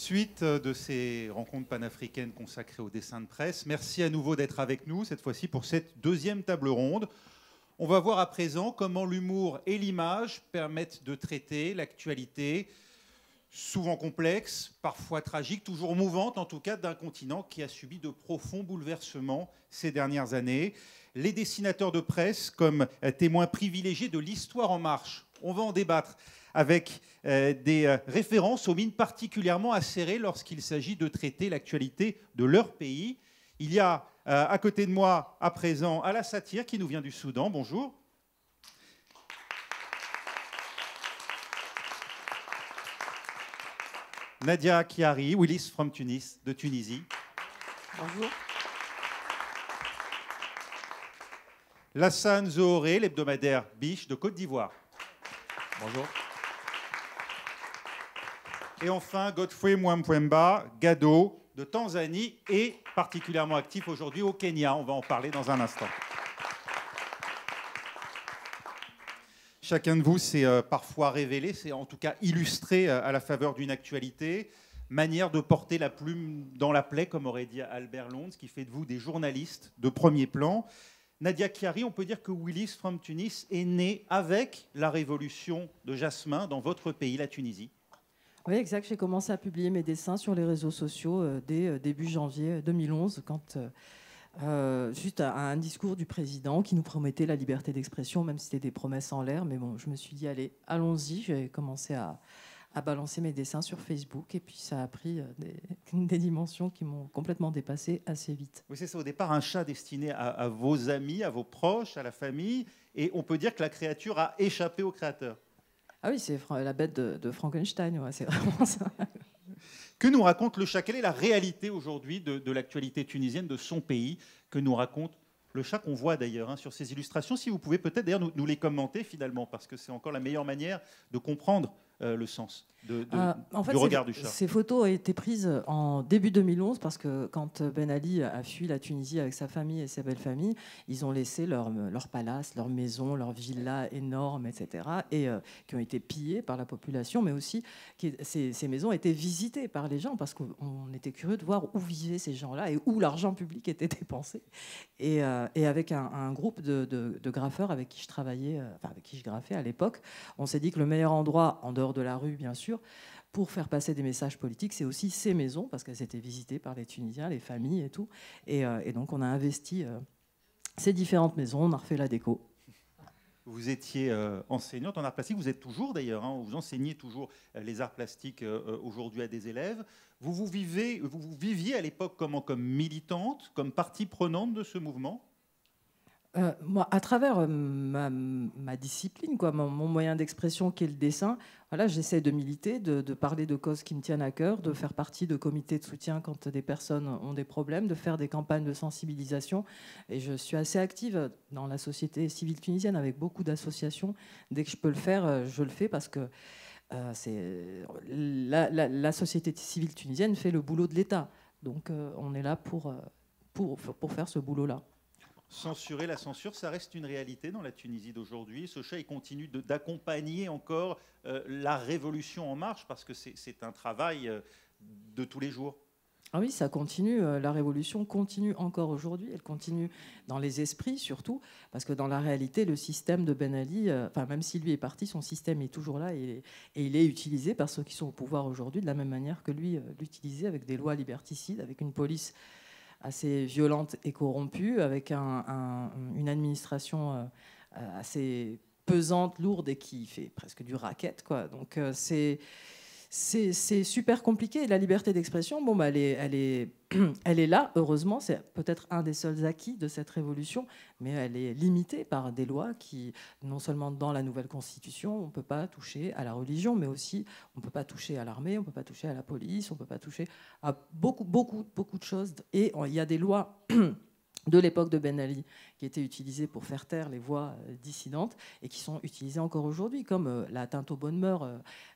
Suite de ces rencontres panafricaines consacrées au dessin de presse. Merci à nouveau d'être avec nous, cette fois-ci pour cette deuxième table ronde. On va voir à présent comment l'humour et l'image permettent de traiter l'actualité, souvent complexe, parfois tragique, toujours mouvante, en tout cas d'un continent qui a subi de profonds bouleversements ces dernières années. Les dessinateurs de presse comme témoins privilégiés de l'histoire en marche. On va en débattre avec des références aux mines particulièrement acérées lorsqu'il s'agit de traiter l'actualité de leur pays. Il y a à côté de moi, à présent, Ala Satir, qui nous vient du Soudan. Bonjour. Nadia Kiari, Willis from Tunis, de Tunisie. Bonjour. Lassane Zohoré, l'hebdomadaire Biche, de Côte d'Ivoire. Bonjour. Et enfin, Godfrey Mwambwemba, Gado, de Tanzanie, et particulièrement actif aujourd'hui au Kenya. On va en parler dans un instant. Chacun de vous s'est parfois révélé, c'est en tout cas illustré à la faveur d'une actualité. Manière de porter la plume dans la plaie, comme aurait dit Albert Londres, ce qui fait de vous des journalistes de premier plan. Nadia Kiari, on peut dire que Willis from Tunis est né avec la révolution de Jasmin dans votre pays, la Tunisie. Oui, exact. J'ai commencé à publier mes dessins sur les réseaux sociaux dès début janvier 2011, quand, juste à un discours du président qui nous promettait la liberté d'expression, même si c'était des promesses en l'air. Mais bon, je me suis dit, allez, allons-y. J'ai commencé à balancer mes dessins sur Facebook, et puis ça a pris des dimensions qui m'ont complètement dépassé assez vite. Oui, c'est ça, au départ, un chat destiné à vos amis, à vos proches, à la famille, et on peut dire que la créature a échappé au créateur. Ah oui, c'est la bête de Frankenstein, ouais, c'est vraiment ça. Que nous raconte le chat? Quelle est la réalité aujourd'hui de l'actualité tunisienne, de son pays? Que nous raconte le chat, qu'on voit d'ailleurs sur ces illustrations? Si vous pouvez peut-être d'ailleurs nous les commenter finalement, parce que c'est encore la meilleure manière de comprendre le sens du regard du chat. Ces photos ont été prises en début 2011 parce que quand Ben Ali a fui la Tunisie avec sa famille et sa belle famille, ils ont laissé leur palace, leur maison, leur villa énorme, etc., et qui ont été pillées par la population, mais aussi ces maisons étaient visitées par les gens parce qu'on était curieux de voir où vivaient ces gens-là et où l'argent public était dépensé. Et avec un groupe de graffeurs avec qui je travaillais, avec qui je graffais à l'époque, on s'est dit que le meilleur endroit, en dehors de la rue bien sûr, pour faire passer des messages politiques, c'est aussi ces maisons, parce qu'elles étaient visitées par les Tunisiens, les familles et tout. Et donc on a investi ces différentes maisons, on a refait la déco. Vous étiez enseignante en arts plastiques, vous êtes toujours d'ailleurs, vous enseignez toujours les arts plastiques aujourd'hui à des élèves. Vous viviez à l'époque comment? Comme militante, comme partie prenante de ce mouvement? Moi, à travers ma discipline, quoi, mon moyen d'expression qui est le dessin, voilà, j'essaie de militer, de parler de causes qui me tiennent à cœur, de faire partie de comités de soutien quand des personnes ont des problèmes, de faire des campagnes de sensibilisation. Et je suis assez active dans la société civile tunisienne avec beaucoup d'associations. Dès que je peux le faire, je le fais parce que la société civile tunisienne fait le boulot de l'État. Donc on est là pour faire ce boulot-là. Censurer la censure, ça reste une réalité dans la Tunisie d'aujourd'hui. Ce chat, il continue d'accompagner encore la révolution en marche, parce que c'est un travail de tous les jours. Ah oui, ça continue. La révolution continue encore aujourd'hui. Elle continue dans les esprits surtout, parce que dans la réalité, le système de Ben Ali, même si lui est parti, son système est toujours là et il est utilisé par ceux qui sont au pouvoir aujourd'hui de la même manière que lui l'utilisait, avec des lois liberticides, avec une police assez violente et corrompue, avec une administration assez pesante, lourde et qui fait presque du racket, quoi. Donc c'est super compliqué. La liberté d'expression, elle est là, heureusement. C'est peut-être un des seuls acquis de cette révolution, mais elle est limitée par des lois qui, non seulement dans la nouvelle constitution, on ne peut pas toucher à la religion, mais aussi on ne peut pas toucher à l'armée, on ne peut pas toucher à la police, on ne peut pas toucher à beaucoup de choses. Et il y a des lois de l'époque de Ben Ali qui étaient utilisées pour faire taire les voix dissidentes et qui sont utilisées encore aujourd'hui, comme l'atteinte aux bonnes mœurs,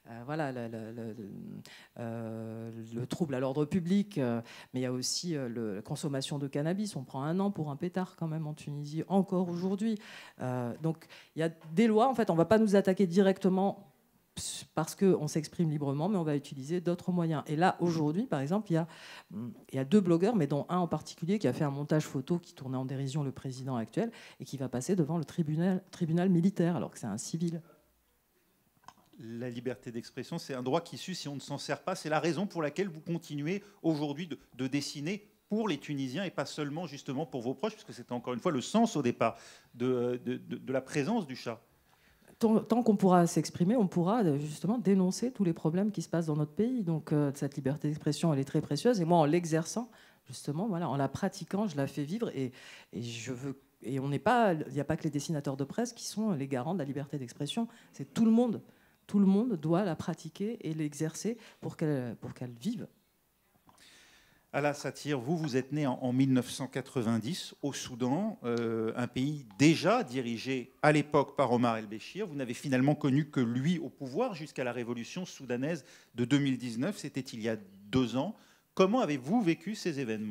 le trouble à l'ordre public, mais il y a aussi la consommation de cannabis. On prend 1 an pour un pétard quand même en Tunisie, encore aujourd'hui. Donc il y a des lois, en fait, on ne va pas nous attaquer directement parce qu'on s'exprime librement, mais on va utiliser d'autres moyens. Et là, aujourd'hui, par exemple, il y a 2 blogueurs, mais dont un en particulier qui a fait un montage photo qui tournait en dérision le président actuel et qui va passer devant le tribunal militaire, alors que c'est un civil. La liberté d'expression, c'est un droit qui s'use si on ne s'en sert pas. C'est la raison pour laquelle vous continuez aujourd'hui de dessiner pour les Tunisiens et pas seulement justement pour vos proches, puisque c'était encore une fois le sens au départ de la présence du chat. Tant qu'on pourra s'exprimer, on pourra justement dénoncer tous les problèmes qui se passent dans notre pays. Donc cette liberté d'expression, elle est très précieuse. Et moi, en l'exerçant, justement, voilà, en la pratiquant, je la fais vivre. Et je veux. Et on n'est pas. Il n'y a pas que les dessinateurs de presse qui sont les garants de la liberté d'expression. C'est tout le monde. Tout le monde doit la pratiquer et l'exercer pour qu'elle vive. Ala Satir, vous êtes né en 1990 au Soudan, un pays déjà dirigé à l'époque par Omar el-Béchir. Vous n'avez finalement connu que lui au pouvoir jusqu'à la révolution soudanaise de 2019. C'était il y a 2 ans. Comment avez-vous vécu ces événements ?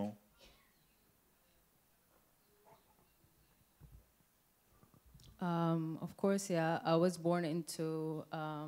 Of course, yeah. I was born into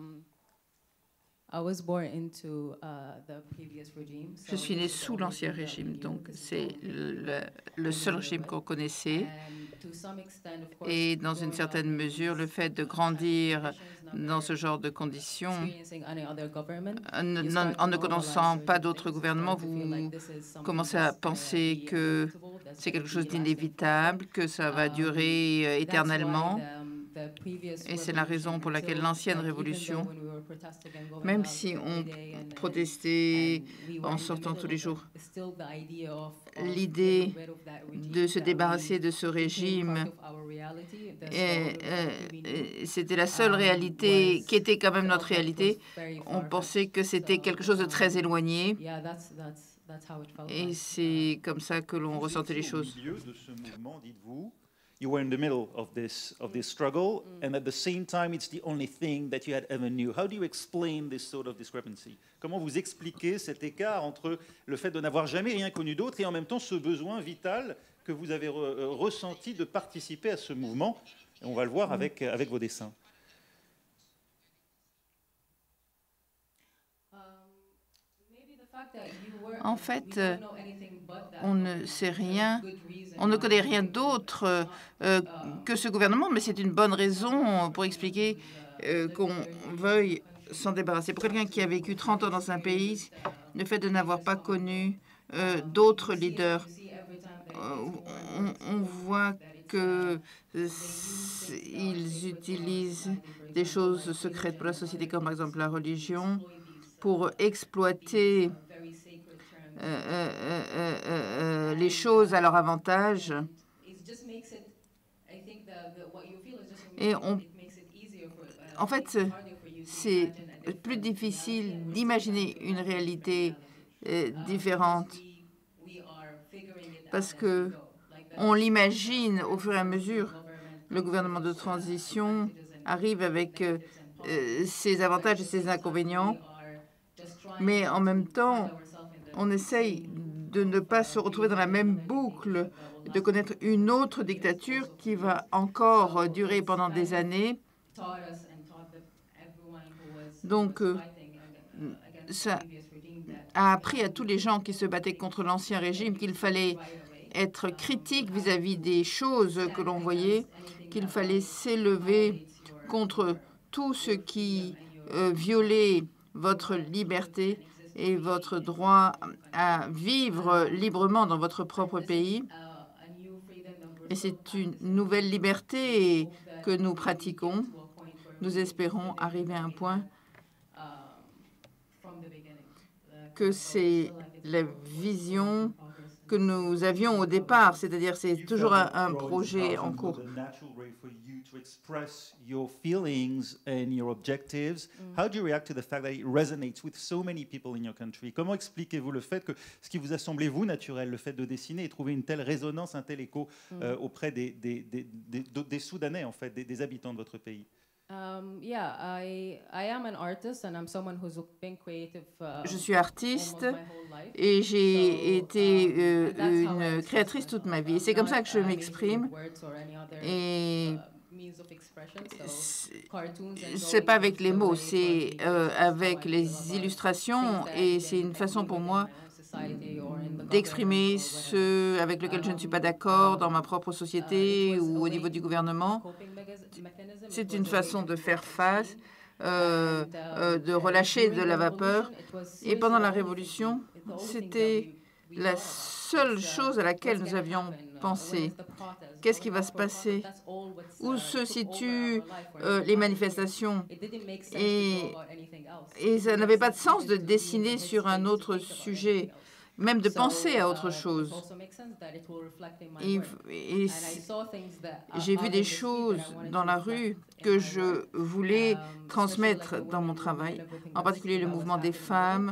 the previous regime. Je suis née sous l'ancien régime, donc c'est le seul régime qu'on connaissait. Et dans une certaine mesure, le fait de grandir dans ce genre de conditions, en ne connaissant pas d'autres gouvernements, vous commencez à penser que c'est quelque chose d'inévitable, que ça va durer éternellement. Et c'est la raison pour laquelle l'ancienne révolution, même si on protestait en sortant tous les jours, l'idée de se débarrasser de ce régime, c'était la seule réalité qui était quand même notre réalité. On pensait que c'était quelque chose de très éloigné. Et c'est comme ça que l'on ressentait les choses. Au milieu de ce mouvement, dites-vous, you were in the middle of this struggle, and at the same time, it's the only thing that you had ever knew. How do you explain this sort of discrepancy? Comment vous expliquez cet écart entre le fait de n'avoir jamais rien connu d'autre et en même temps ce besoin vital que vous avez ressenti de participer à ce mouvement? Et on va le voir avec vos dessins. En fait, on ne sait rien, on ne connaît rien d'autre que ce gouvernement, mais c'est une bonne raison pour expliquer qu'on veuille s'en débarrasser. Pour quelqu'un qui a vécu 30 ans dans un pays, le fait de n'avoir pas connu d'autres leaders, on voit qu'ils utilisent des choses secrètes pour la société, comme par exemple la religion, pour exploiter les choses à leur avantage. Et en fait, c'est plus difficile d'imaginer une réalité différente parce que on l'imagine au fur et à mesure. Le gouvernement de transition arrive avec ses avantages et ses inconvénients, mais en même temps, on essaye de ne pas se retrouver dans la même boucle, de connaître une autre dictature qui va encore durer pendant des années. Donc, ça a appris à tous les gens qui se battaient contre l'ancien régime qu'il fallait être critique vis-à-vis des choses que l'on voyait, qu'il fallait s'élever contre tout ce qui violait votre liberté et votre droit à vivre librement dans votre propre pays. Et c'est une nouvelle liberté que nous pratiquons. Nous espérons arriver à un point que c'est la vision que nous avions au départ, c'est-à-dire c'est toujours un projet en cours. Express your feelings and your objectives. How do you react to the fact that it resonates with so many people in your country? Comment expliquez-vous le fait que ce qui vous a semblé, vous, naturel, le fait de dessiner et trouver une telle résonance, un tel écho auprès des Soudanais, en fait, des habitants de votre pays? Je suis artiste et j'ai été une créatrice toute ma vie. C'est comme ça que je m'exprime. Et c'est pas avec les mots, c'est avec les illustrations, et c'est une façon pour moi d'exprimer ce avec lequel je ne suis pas d'accord dans ma propre société ou au niveau du gouvernement. C'est une façon de faire face, de relâcher de la vapeur. Et pendant la Révolution, c'était la seule chose à laquelle nous avions pensé. Qu'est-ce qui va se passer? Où se situent les manifestations? Et ça n'avait pas de sens de dessiner sur un autre sujet, même de penser à autre chose. Et j'ai vu des choses dans la rue que je voulais transmettre dans mon travail, en particulier le mouvement des femmes.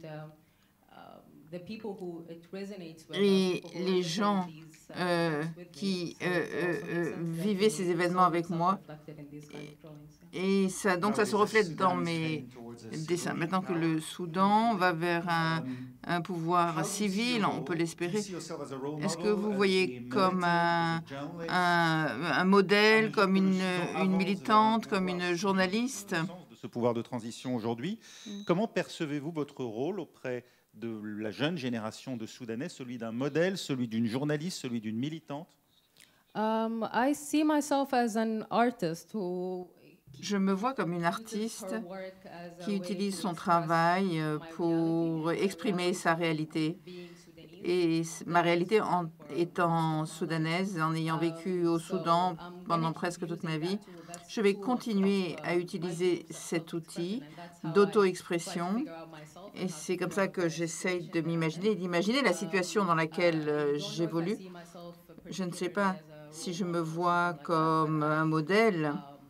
Et les gens qui vivaient ces événements avec moi. Et ça, donc ça se reflète dans mes dessins. Maintenant que le Soudan va vers un pouvoir civil, on peut l'espérer, est-ce que vous voyez comme un modèle, comme une militante, comme une journaliste? De ce pouvoir de transition aujourd'hui, comment percevez-vous votre rôle auprès de la jeune génération de Soudanais, celui d'un modèle, celui d'une journaliste, celui d'une militante? I see myself as an artist who Je me vois comme une artiste qui utilise son travail pour exprimer sa réalité. Et ma réalité en étant soudanaise, en ayant vécu au Soudan pendant presque toute ma vie, je vais continuer à utiliser cet outil d'auto-expression. Et c'est comme ça que j'essaye de m'imaginer, d'imaginer la situation dans laquelle j'évolue. Je ne sais pas si je me vois comme un modèle,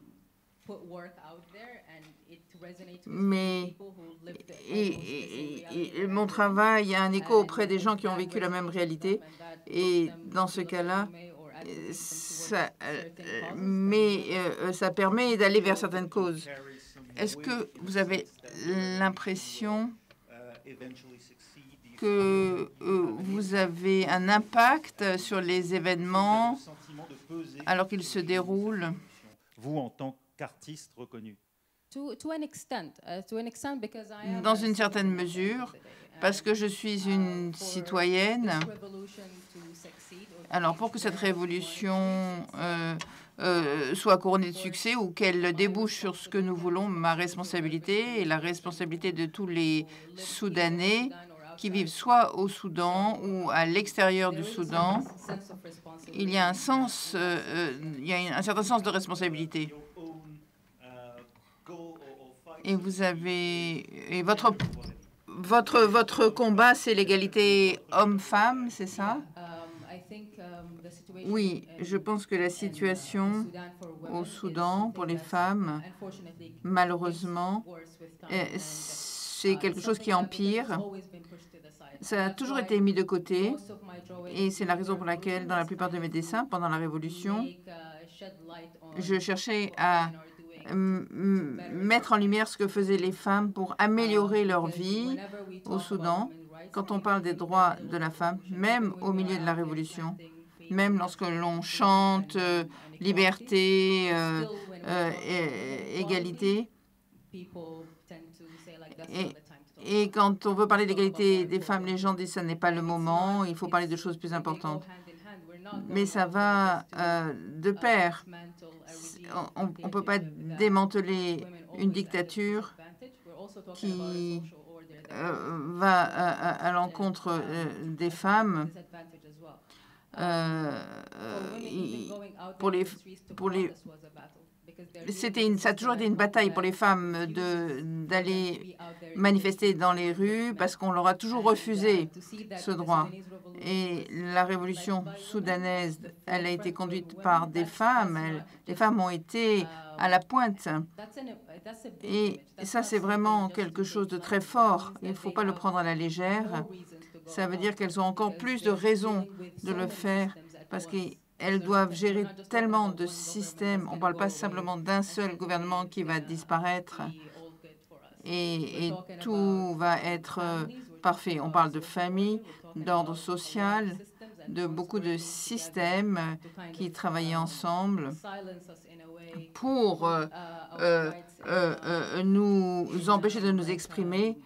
mais mon travail a un écho auprès des gens qui ont vécu la même réalité. Et dans ce cas-là, ça permet d'aller vers certaines causes. Est-ce que vous avez l'impression que vous avez un impact sur les événements alors qu'ils se déroulent? Vous, en tant qu'artiste reconnu? Dans une certaine mesure, parce que je suis une citoyenne. Alors, pour que cette révolution soit couronnée de succès ou qu'elle débouche sur ce que nous voulons, ma responsabilité et la responsabilité de tous les Soudanais qui vivent soit au Soudan ou à l'extérieur du Soudan, il y a un sens, il y a un certain sens de responsabilité. Et vous avez votre combat, c'est l'égalité homme-femme, c'est ça? Oui, je pense que la situation au Soudan pour les femmes, malheureusement, c'est quelque chose qui empire. Ça a toujours été mis de côté et c'est la raison pour laquelle, dans la plupart de mes dessins, pendant la Révolution, je cherchais à mettre en lumière ce que faisaient les femmes pour améliorer leur vie au Soudan. Quand on parle des droits de la femme, même au milieu de la Révolution, même lorsque l'on chante liberté, égalité, et quand on veut parler d'égalité des femmes, les gens disent que ce n'est pas le moment, il faut parler de choses plus importantes. Mais ça va de pair. On ne peut pas démanteler une dictature qui va à l'encontre des femmes. Ça a toujours été une bataille pour les femmes d'aller manifester dans les rues parce qu'on leur a toujours refusé ce droit. Et la révolution soudanaise, elle a été conduite par des femmes. Les femmes ont été à la pointe. Et ça, c'est vraiment quelque chose de très fort. Il ne faut pas le prendre à la légère. Ça veut dire qu'elles ont encore plus de raisons de le faire parce qu'elles doivent gérer tellement de systèmes. On ne parle pas simplement d'un seul gouvernement qui va disparaître et tout va être parfait. On parle de famille, d'ordre social, de beaucoup de systèmes qui travaillaient ensemble pour nous empêcher de nous exprimer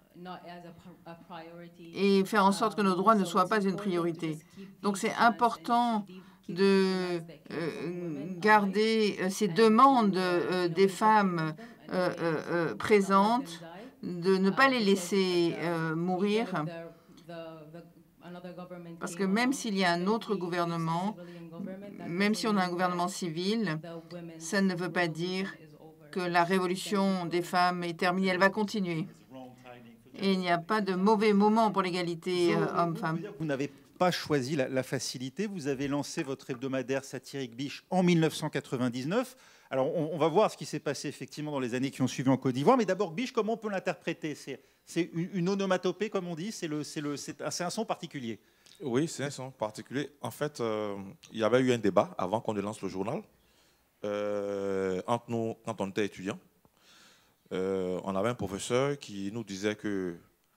et faire en sorte que nos droits ne soient pas une priorité. Donc c'est important de garder ces demandes des femmes présentes, de ne pas les laisser mourir, parce que même s'il y a un autre gouvernement, même si on a un gouvernement civil, ça ne veut pas dire que la révolution des femmes est terminée, elle va continuer. Et il n'y a pas de mauvais moment pour l'égalité homme-femme. Vous n'avez pas choisi la facilité, vous avez lancé votre hebdomadaire satirique Biche en 1999. Alors, on va voir ce qui s'est passé effectivement dans les années qui ont suivi en Côte d'Ivoire. Mais d'abord, Biche, comment on peut l'interpréter? C'est une onomatopée, comme on dit, c'est un son particulier. Oui, c'est un son particulier. En fait, il y avait eu un débat avant qu'on ne lance le journal entre nous quand on était étudiants. On avait un professeur qui nous disait que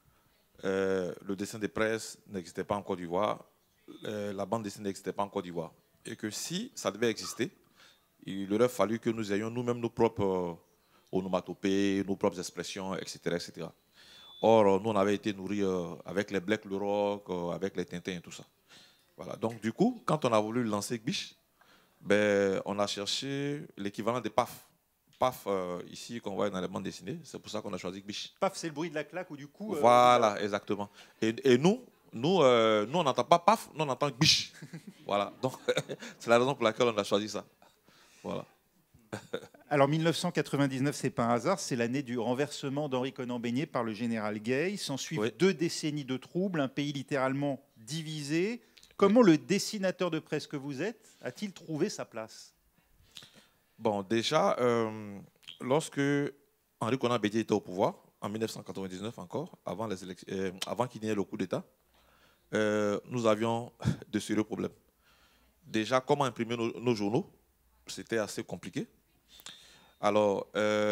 le dessin de presse n'existait pas en Côte d'Ivoire, la bande dessinée n'existait pas en Côte d'Ivoire. Et que si ça devait exister, il aurait fallu que nous ayons nous-mêmes nos propres onomatopées, nos propres expressions, etc., etc. Or, nous, on avait été nourris avec les Black, le rock, avec les Tintins et tout ça. Voilà. Donc, du coup, quand on a voulu lancer Biche, ben, on a cherché l'équivalent des PAF. PAF, ici, qu'on voit dans les bandes dessinées. C'est pour ça qu'on a choisi Biche. PAF, c'est le bruit de la claque ou du coup... Voilà, exactement. Et nous, on n'entend pas PAF, nous, on entend Biche. Voilà. Donc, c'est la raison pour laquelle on a choisi ça. Voilà. Alors 1999, c'est pas un hasard, c'est l'année du renversement d'Henri Konan-Bénier par le général Gay. S'ensuivent 2 décennies de troubles, un pays littéralement divisé. Comment le dessinateur de presse que vous êtes a-t-il trouvé sa place? Bon, déjà, lorsque Henri Konan-Bédié était au pouvoir, en 1999 encore, avant qu'il n'y ait le coup d'État, nous avions de sérieux problèmes. Déjà, comment imprimer nos journaux? C'était assez compliqué. Alors,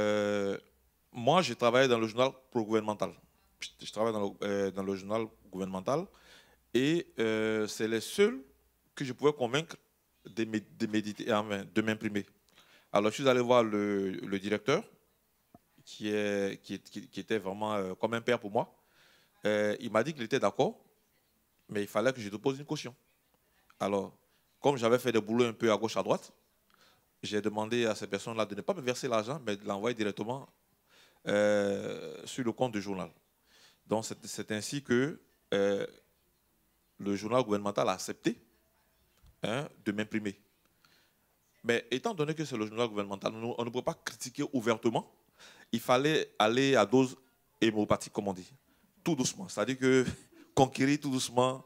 moi, j'ai travaillé dans le journal pro-gouvernemental. Je travaille dans le journal gouvernemental et c'est les seuls que je pouvais convaincre de m'imprimer. Alors, je suis allé voir le directeur, qui était vraiment comme un père pour moi. Il m'a dit qu'il était d'accord, mais il fallait que je dépose une caution. Alors, comme j'avais fait des boulots un peu à gauche, à droite, j'ai demandé à ces personnes-là de ne pas me verser l'argent, mais de l'envoyer directement sur le compte du journal. Donc, c'est ainsi que le journal gouvernemental a accepté de m'imprimer. Mais étant donné que c'est le journal gouvernemental, on ne peut pas critiquer ouvertement. Il fallait aller à dose héméopathique, comme on dit, tout doucement. C'est-à-dire que conquérir tout doucement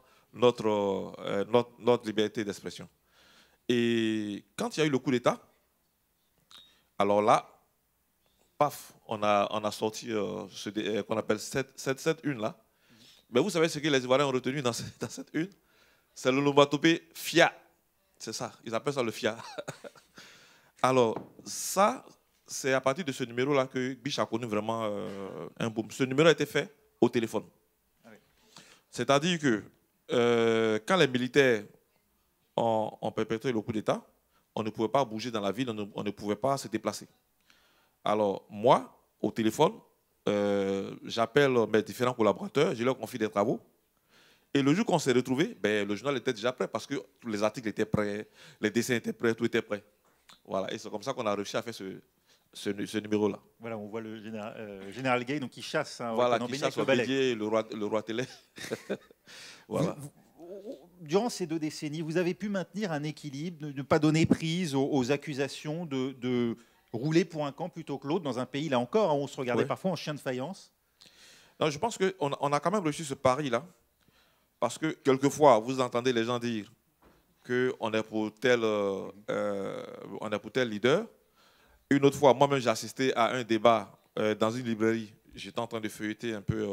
notre liberté d'expression. Et quand il y a eu le coup d'État, alors là, paf, on a sorti ce qu'on appelle cette une là. Mais vous savez ce que les Ivoiriens ont retenu dans cette une? C'est l'onomatopée FIA. C'est ça, ils appellent ça le FIA. Alors, ça, c'est à partir de ce numéro-là que Biche a connu vraiment un boom. Ce numéro a été fait au téléphone. C'est-à-dire que quand les militaires ont perpétré le coup d'État, on ne pouvait pas bouger dans la ville, on ne pouvait pas se déplacer. Alors, moi, au téléphone, j'appelle mes différents collaborateurs, je leur confie des travaux. Et le jour qu'on s'est retrouvés, ben, le journal était déjà prêt parce que tous les articles étaient prêts, les dessins étaient prêts, tout était prêt. Voilà, et c'est comme ça qu'on a réussi à faire ce numéro-là. Voilà, on voit le général Gay, donc qui chasse. Voilà, qui chasse le roi télé. Voilà. Durant ces 2 décennies, vous avez pu maintenir un équilibre, de ne pas donner prise aux accusations de rouler pour un camp plutôt que l'autre dans un pays, là encore, où on se regardait parfois en chien de faïence? Non, je pense qu'on a quand même réussi ce pari-là. Parce que quelquefois, vous entendez les gens dire qu'on est pour tel leader. Une autre fois, moi-même, j'ai assisté à un débat dans une librairie. J'étais en train de feuilleter un peu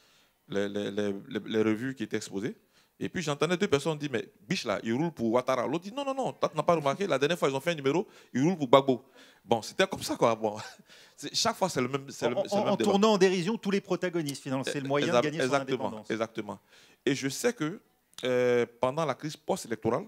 les revues qui étaient exposées. Et puis j'entendais 2 personnes dire, mais Biche là, il roule pour Ouattara. L'autre dit, non, tu n'as pas remarqué, la dernière fois, ils ont fait un numéro, il roule pour Gbagbo. Bon, c'était comme ça, quoi. Bon. Chaque fois, c'est le même débat. En tournant en dérision tous les protagonistes, finalement. C'est le moyen de gagner son indépendance. Exactement. Et je sais que pendant la crise post-électorale,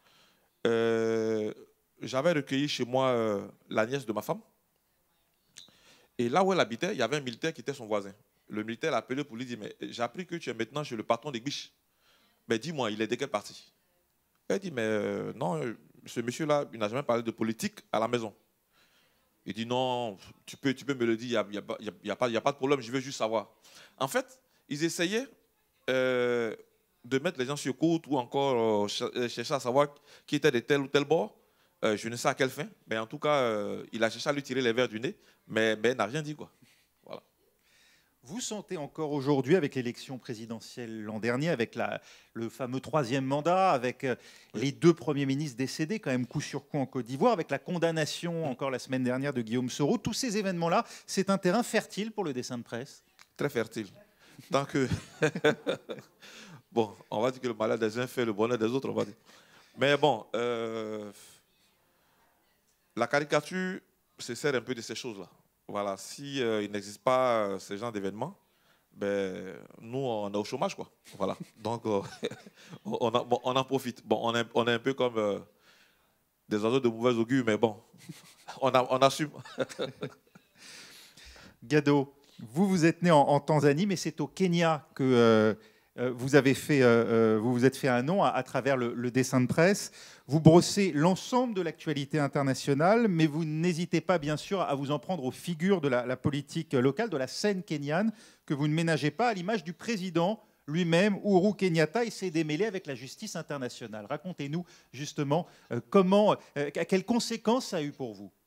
j'avais recueilli chez moi la nièce de ma femme. Et là où elle habitait, il y avait un militaire qui était son voisin. Le militaire l'a appelé pour lui dire, mais j'ai appris que tu es maintenant chez le patron des Biches. Mais dis-moi, il est de quel parti? Elle dit, mais non, ce monsieur-là, il n'a jamais parlé de politique à la maison. Il dit, non, tu peux me le dire, il n'y a pas de problème, je veux juste savoir. En fait, ils essayaient de mettre les gens sur côte ou encore chercher à savoir qui était de tel ou tel bord. Je ne sais à quelle fin, mais en tout cas, il a cherché à lui tirer les verres du nez, mais il n'a rien dit, quoi. Voilà. Vous sentez encore aujourd'hui, avec l'élection présidentielle l'an dernier, avec le fameux troisième mandat, avec les deux premiers ministres décédés, quand même coup sur coup en Côte d'Ivoire, avec la condamnation encore la semaine dernière de Guillaume Soro, tous ces événements-là, c'est un terrain fertile pour le dessin de presse? Très fertile. Tant que... Bon, on va dire que le malheur des uns fait le bonheur des autres, on va dire. Mais bon, la caricature se sert un peu de ces choses-là. Voilà, si il n'existe pas ce genre d'événements, ben, nous, on est au chômage, quoi. Voilà. Donc, on en profite. Bon, on est un peu comme des oiseaux de mauvais augure, mais bon, on assume. Gado, vous êtes né en Tanzanie, mais c'est au Kenya que vous avez fait, vous vous êtes fait un nom à travers le dessin de presse. Vous brossez l'ensemble de l'actualité internationale, mais vous n'hésitez pas, bien sûr, à vous en prendre aux figures de la politique locale, de la scène kenyane, que vous ne ménagez pas, à l'image du président lui-même, Uhuru Kenyatta. Il s'est démêlé avec la justice internationale. Racontez-nous justement quelles conséquences ça a eu pour vous.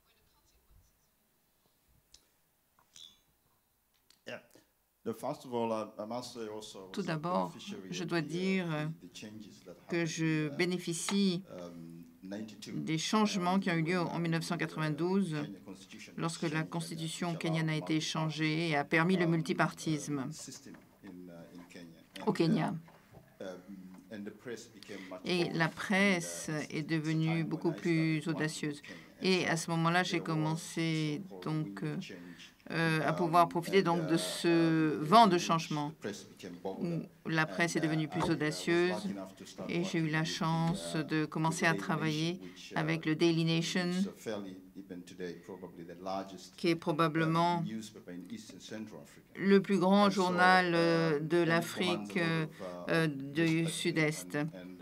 Tout d'abord, je dois dire que je bénéficie des changements qui ont eu lieu en 1992, lorsque la constitution kenyane a été changée et a permis le multipartisme au Kenya. Et la presse est devenue beaucoup plus audacieuse. Et à ce moment-là, j'ai commencé donc à pouvoir profiter donc de ce vent de changement où la presse est devenue plus audacieuse, et j'ai eu la chance de commencer à travailler avec le Daily Nation, qui est probablement le plus grand journal de l'Afrique du Sud-Est.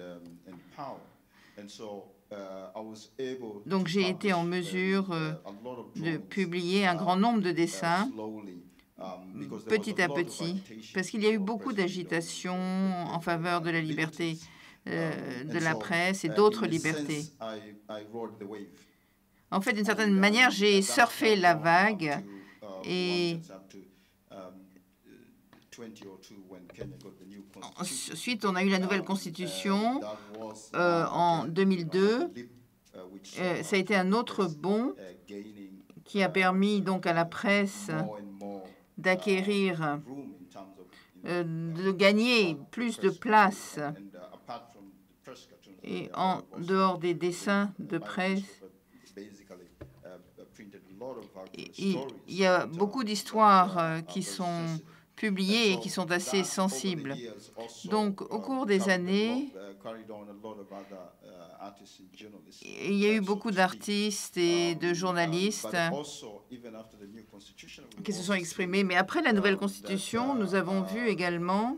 Donc j'ai été en mesure de publier un grand nombre de dessins petit à petit, parce qu'il y a eu beaucoup d'agitation en faveur de la liberté de la presse et d'autres libertés. En fait, d'une certaine manière, j'ai surfé la vague, et ensuite, on a eu la nouvelle constitution en 2002. Ça a été un autre bond qui a permis donc à la presse d'acquérir, de gagner plus de place. Et en dehors des dessins de presse, il y a beaucoup d'histoires qui sont publiées et qui sont assez sensibles. Donc, au cours des années, il y a eu beaucoup d'artistes et de journalistes qui se sont exprimés. Mais après la nouvelle constitution, nous avons vu également,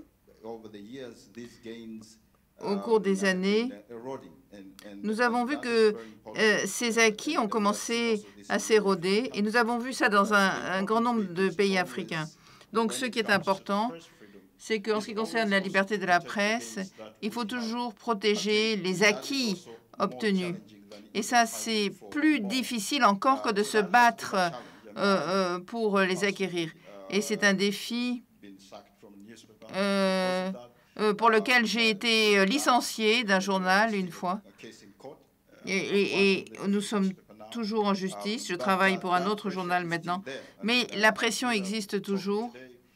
au cours des années, nous avons vu que ces acquis ont commencé à s'éroder, et nous avons vu ça dans un grand nombre de pays africains. Donc, ce qui est important, c'est qu'en ce qui concerne la liberté de la presse, il faut toujours protéger les acquis obtenus. Et ça, c'est plus difficile encore que de se battre pour les acquérir. Et c'est un défi pour lequel j'ai été licenciée d'un journal une fois. Et nous sommes toujours en justice. Je travaille pour un autre journal maintenant. Mais la pression existe toujours.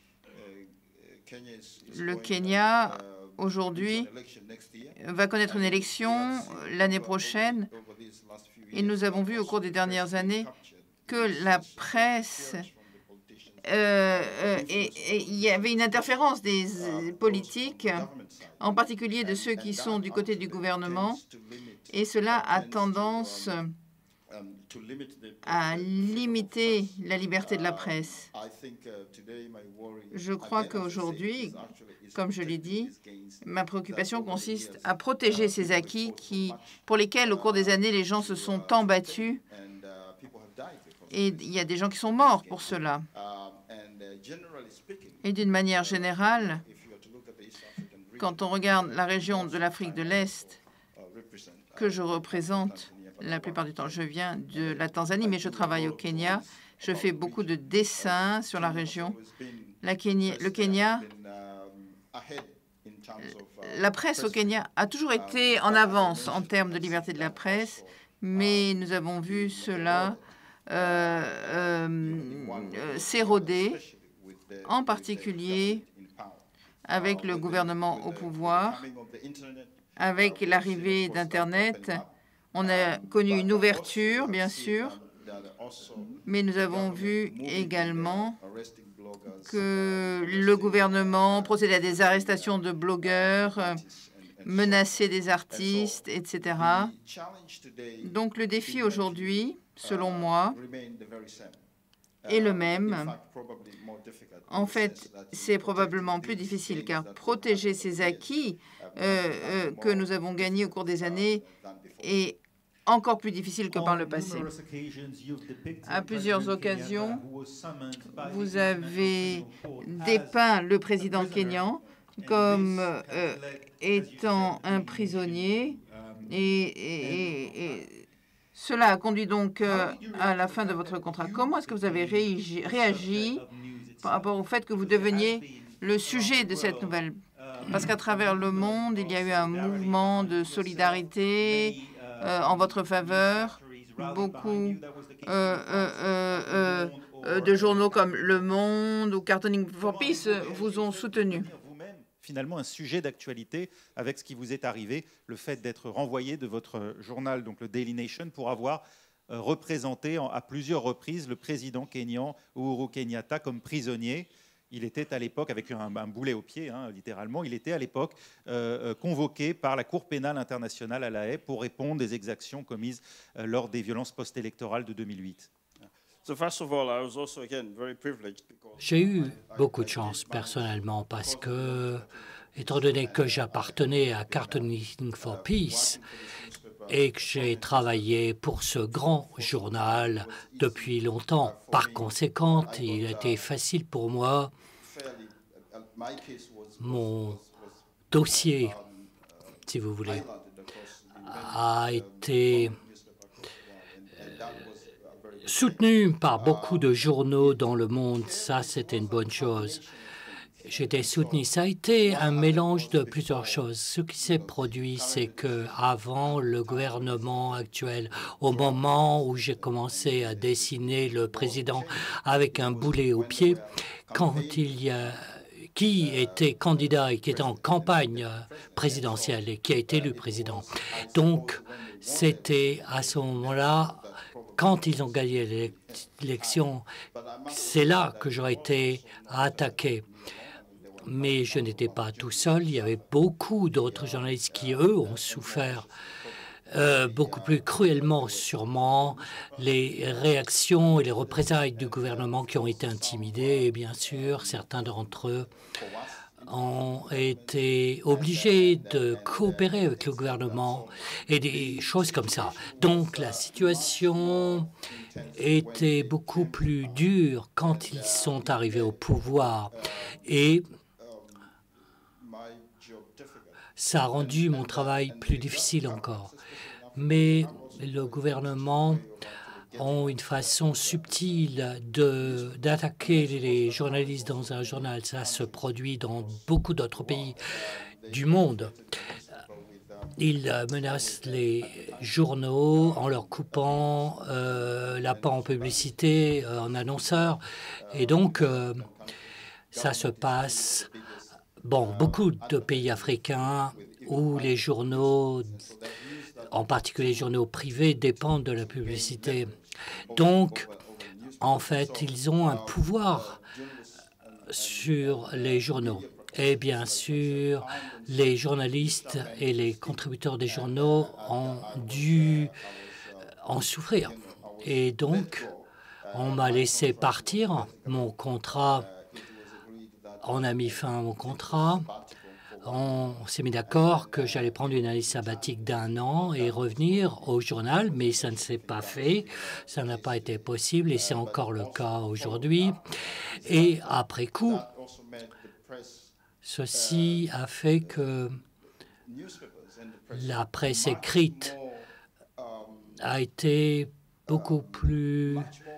Le Kenya, aujourd'hui, va connaître une élection l'année prochaine. Et nous avons vu au cours des dernières années que la presse et il y avait une interférence des politiques, en particulier de ceux qui sont du côté du gouvernement, et cela a tendance à limiter la liberté de la presse. Je crois qu'aujourd'hui, comme je l'ai dit, ma préoccupation consiste à protéger ces acquis pour lesquels, au cours des années, les gens se sont tant battus, et il y a des gens qui sont morts pour cela. Et d'une manière générale, quand on regarde la région de l'Afrique de l'Est que je représente, la plupart du temps, je viens de la Tanzanie, mais je travaille au Kenya. Je fais beaucoup de dessins sur la région. Le Kenya, la presse au Kenya a toujours été en avance en termes de liberté de la presse, mais nous avons vu cela s'éroder, en particulier avec le gouvernement au pouvoir, avec l'arrivée d'Internet. On a connu une ouverture, bien sûr, mais nous avons vu également que le gouvernement procédait à des arrestations de blogueurs, menaçait des artistes, etc. Donc le défi aujourd'hui, selon moi, est le même. En fait, c'est probablement plus difficile car protéger ces acquis que nous avons gagnés au cours des années est encore plus difficile que par le passé. À plusieurs occasions, vous avez dépeint le président kényan comme étant un prisonnier et cela a conduit donc à la fin de votre contrat. Comment est-ce que vous avez réagi par rapport au fait que vous deveniez le sujet de cette nouvelle? Parce qu'à travers le monde, il y a eu un mouvement de solidarité en votre faveur. Beaucoup de journaux comme Le Monde ou Cartooning for Peace vous ont soutenu. Finalement, un sujet d'actualité avec ce qui vous est arrivé, le fait d'être renvoyé de votre journal, donc le Daily Nation, pour avoir représenté à plusieurs reprises le président kényan Uhuru Kenyatta comme prisonnier. Il était à l'époque, avec un boulet au pied, hein, littéralement, il était à l'époque convoqué par la Cour pénale internationale à La Haye pour répondre des exactions commises lors des violences post-électorales de 2008. J'ai eu beaucoup de chance personnellement parce que, étant donné que j'appartenais à Cartooning for Peace et que j'ai travaillé pour ce grand journal depuis longtemps, par conséquent, il a été facile pour moi. Mon dossier, si vous voulez, a été soutenu par beaucoup de journaux dans le monde. Ça, c'était une bonne chose. J'étais soutenu. Ça a été un mélange de plusieurs choses. Ce qui s'est produit, c'est que avant le gouvernement actuel, au moment où j'ai commencé à dessiner le président avec un boulet au pied, quand il y a qui était candidat et qui était en campagne présidentielle et qui a été élu président. Donc, c'était à ce moment-là, quand ils ont gagné l'élection, c'est là que j'aurais été attaqué. Mais je n'étais pas tout seul. Il y avait beaucoup d'autres journalistes qui, eux, ont souffert beaucoup plus cruellement, sûrement, les réactions et les représailles du gouvernement qui ont été intimidés. Et bien sûr, certains d'entre eux ont été obligés de coopérer avec le gouvernement et des choses comme ça. Donc la situation était beaucoup plus dure quand ils sont arrivés au pouvoir et ça a rendu mon travail plus difficile encore. Mais le gouvernement ont une façon subtile d'attaquer les journalistes dans un journal. Ça se produit dans beaucoup d'autres pays du monde. Ils menacent les journaux en leur coupant la part en publicité, en annonceurs. Et donc, ça se passe dans beaucoup de pays africains où les journaux, en particulier les journaux privés, dépendent de la publicité. Donc, en fait, ils ont un pouvoir sur les journaux. Et bien sûr, les journalistes et les contributeurs des journaux ont dû en souffrir. Et donc, on m'a laissé partir. Mon contrat, on a mis fin à mon contrat. On s'est mis d'accord que j'allais prendre une année sabbatique d'1 an et revenir au journal, mais ça ne s'est pas fait. Ça n'a pas été possible et c'est encore le cas aujourd'hui. Et après coup, ceci a fait que la presse écrite a été beaucoup plus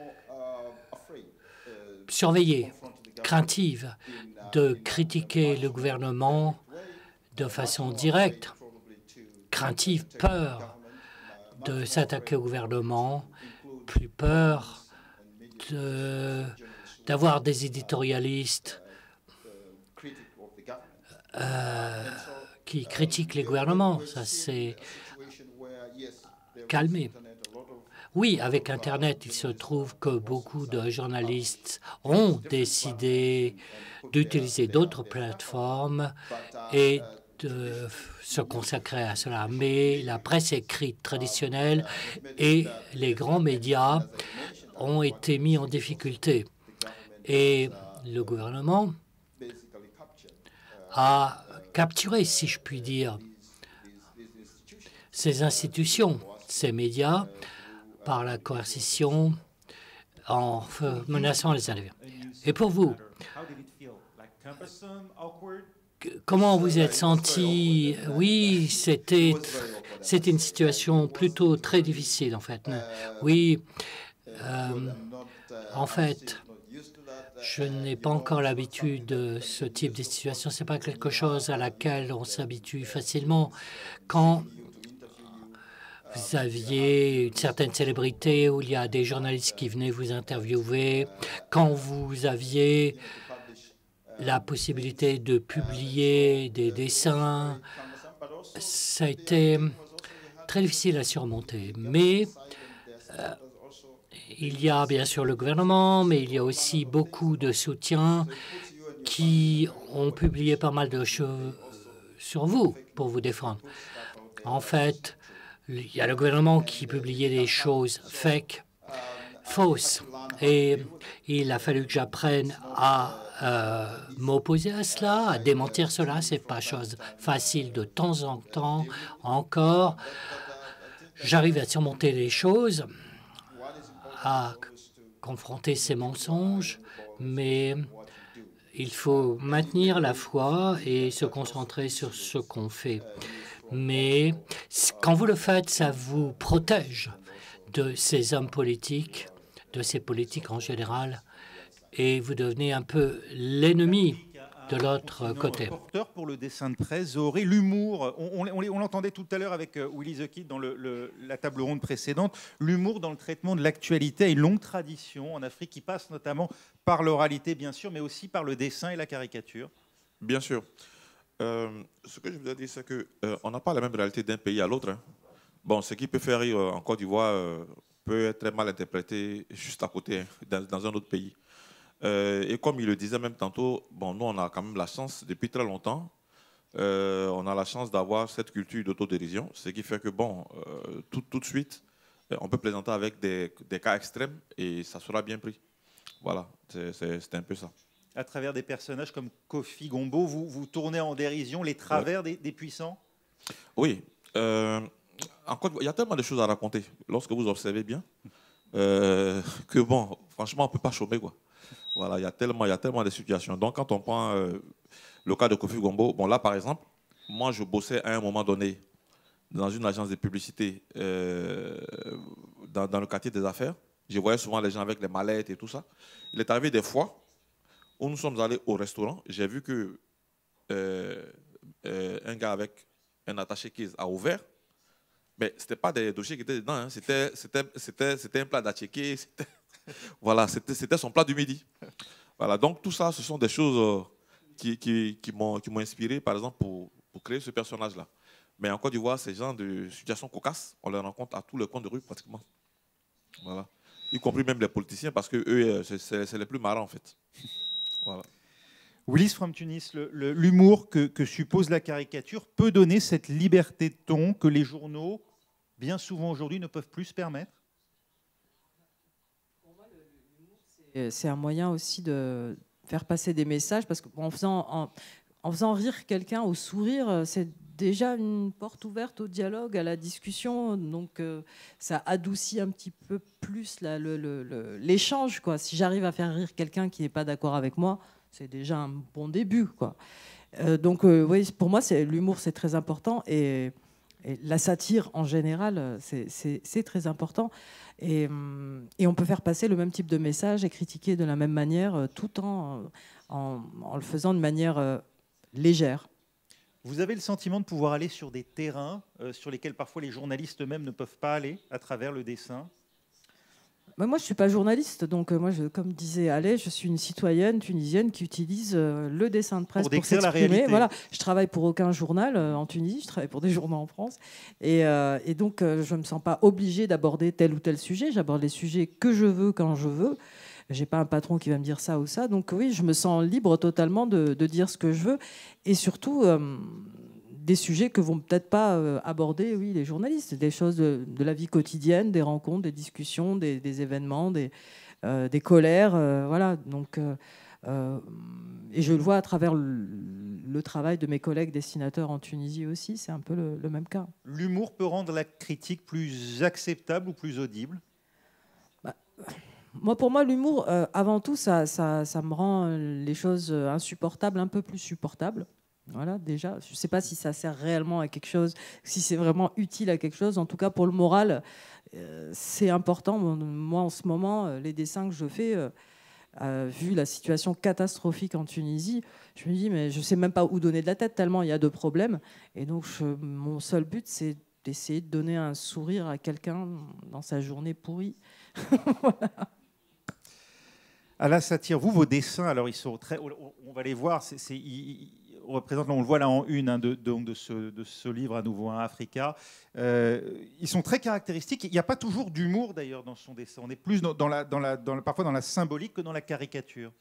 surveillée, craintive de critiquer le gouvernement de façon directe, craintive, peur de s'attaquer au gouvernement, plus peur d'avoir des éditorialistes qui critiquent les gouvernements. Ça s'est calmé. Oui, avec Internet, il se trouve que beaucoup de journalistes ont décidé d'utiliser d'autres plateformes et de se consacrer à cela. Mais la presse écrite traditionnelle et les grands médias ont été mis en difficulté. Et le gouvernement a capturé, si je puis dire, ces institutions, ces médias, par la coercition, en menaçant les élèves. Et pour vous, comment vous êtes senti? Oui, c'était une situation plutôt très difficile, en fait. Oui, en fait, je n'ai pas encore l'habitude de ce type de situation. Ce n'est pas quelque chose à laquelle on s'habitue facilement. Quand vous aviez une certaine célébrité où il y a des journalistes qui venaient vous interviewer, quand vous aviez la possibilité de publier des dessins, ça a été très difficile à surmonter. Mais il y a bien sûr le gouvernement, mais il y a aussi beaucoup de soutiens qui ont publié pas mal de choses sur vous pour vous défendre. En fait, il y a le gouvernement qui publiait des choses fake, fausses, et il a fallu que j'apprenne à m'opposer à cela, à démentir cela. C'est pas chose facile de temps en temps encore. J'arrive à surmonter les choses, à confronter ces mensonges, mais il faut maintenir la foi et se concentrer sur ce qu'on fait. Mais quand vous le faites, ça vous protège de ces hommes politiques, de ces politiques en général, et vous devenez un peu l'ennemi de l'autre côté. Reporter pour le dessin de presse, Zohoré, l'humour, on l'entendait tout à l'heure avec Willy The Kid dans la table ronde précédente, l'humour dans le traitement de l'actualité a une longue tradition en Afrique qui passe notamment par l'oralité, bien sûr, mais aussi par le dessin et la caricature. Bien sûr. Ce que je voulais dire, c'est qu'on n'a pas la même réalité d'un pays à l'autre. Hein. Bon, ce qui peut faire rire en Côte d'Ivoire peut être très mal interprété juste à côté, hein, dans un autre pays. Et comme il le disait même tantôt, bon, nous, on a quand même la chance, depuis très longtemps, on a la chance d'avoir cette culture d'autodérision, ce qui fait que, bon, tout de suite, on peut plaisanter avec des cas extrêmes et ça sera bien pris. Voilà, c'est un peu ça. À travers des personnages comme Kofi Gombo, vous tournez en dérision les travers des puissants? Oui. Il y a tellement de choses à raconter lorsque vous observez bien que, bon, franchement, on ne peut pas chômer, quoi. Voilà, il y a tellement de situations. Donc, quand on prend le cas de Kofi Gombo, bon, là, par exemple, moi, je bossais à un moment donné dans une agence de publicité dans le quartier des affaires. Je voyais souvent les gens avec les mallettes et tout ça. Il est arrivé des fois où nous sommes allés au restaurant. J'ai vu que un gars avec un attaché-caisse a ouvert. Mais ce n'était pas des dossiers qui étaient dedans. Hein. C'était un plat d'attiqué. Voilà, c'était son plat du midi. Voilà, donc tout ça, ce sont des choses qui m'ont inspiré, par exemple, pour créer ce personnage-là. Mais en Côte d'Ivoire, ces gens de situations cocasses, on les rencontre à tous les coins de rue pratiquement. Voilà. y compris même les politiciens, parce que eux, c'est les plus marrants en fait. Voilà. Willis from Tunis, l'humour que suppose la caricature peut donner cette liberté de ton que les journaux, bien souvent aujourd'hui, ne peuvent plus se permettre? C'est un moyen aussi de faire passer des messages, parce qu'en faisant rire quelqu'un au sourire, c'est déjà une porte ouverte au dialogue, à la discussion. Donc ça adoucit un petit peu plus l'échange, quoi. Si j'arrive à faire rire quelqu'un qui n'est pas d'accord avec moi, c'est déjà un bon début, quoi. Donc oui, pour moi, l'humour, c'est très important. Et la satire, en général, c'est très important. Et on peut faire passer le même type de message et critiquer de la même manière, tout en le faisant de manière légère. Vous avez le sentiment de pouvoir aller sur des terrains sur lesquels parfois les journalistes eux-mêmes ne peuvent pas aller à travers le dessin? Moi, je ne suis pas journaliste, donc moi, comme disait Allais, je suis une citoyenne tunisienne qui utilise le dessin de presse pour s'exprimer. Voilà, je travaille pour aucun journal en Tunisie, je travaille pour des journaux en France, et donc je ne me sens pas obligée d'aborder tel ou tel sujet. J'aborde les sujets que je veux, quand je veux. Je n'ai pas un patron qui va me dire ça ou ça, donc oui, je me sens libre totalement de dire ce que je veux, et surtout des sujets que vont peut-être pas aborder, oui, les journalistes, des choses de la vie quotidienne, des rencontres, des discussions, des événements, des colères, voilà. Donc, et je le vois à travers le travail de mes collègues dessinateurs en Tunisie aussi, c'est un peu le même cas. L'humour peut rendre la critique plus acceptable ou plus audible? Pour moi, l'humour, avant tout, ça me rend les choses insupportables un peu plus supportables. Voilà, déjà, je ne sais pas si ça sert réellement à quelque chose, si c'est vraiment utile à quelque chose. En tout cas, pour le moral, c'est important. Moi, en ce moment, les dessins que je fais, vu la situation catastrophique en Tunisie, je me dis, mais je ne sais même pas où donner de la tête, tellement il y a de problèmes. Et donc, mon seul but, c'est d'essayer de donner un sourire à quelqu'un dans sa journée pourrie. Voilà. À la satire, vos dessins, alors ils sont très, on va les voir, on représente, on le voit là en une de ce livre à nouveau, Africa. Ils sont très caractéristiques. Il n'y a pas toujours d'humour d'ailleurs dans son dessin. On est plus parfois dans la symbolique que dans la caricature.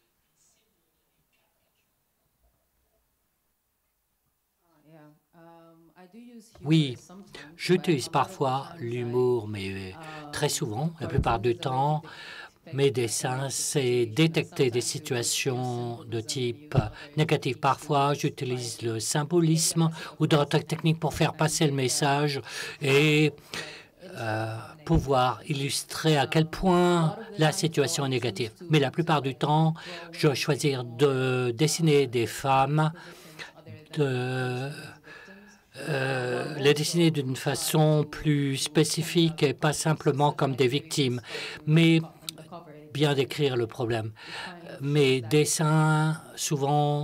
Oui, j'utilise parfois l'humour, mais très souvent, la plupart du temps, mes dessins, c'est détecter des situations de type négatif. Parfois, j'utilise le symbolisme ou d'autres techniques pour faire passer le message et pouvoir illustrer à quel point la situation est négative. Mais la plupart du temps, je vais choisir de dessiner des femmes, les dessiner d'une façon plus spécifique et pas simplement comme des victimes, mais bien décrire le problème. Mes dessins, souvent,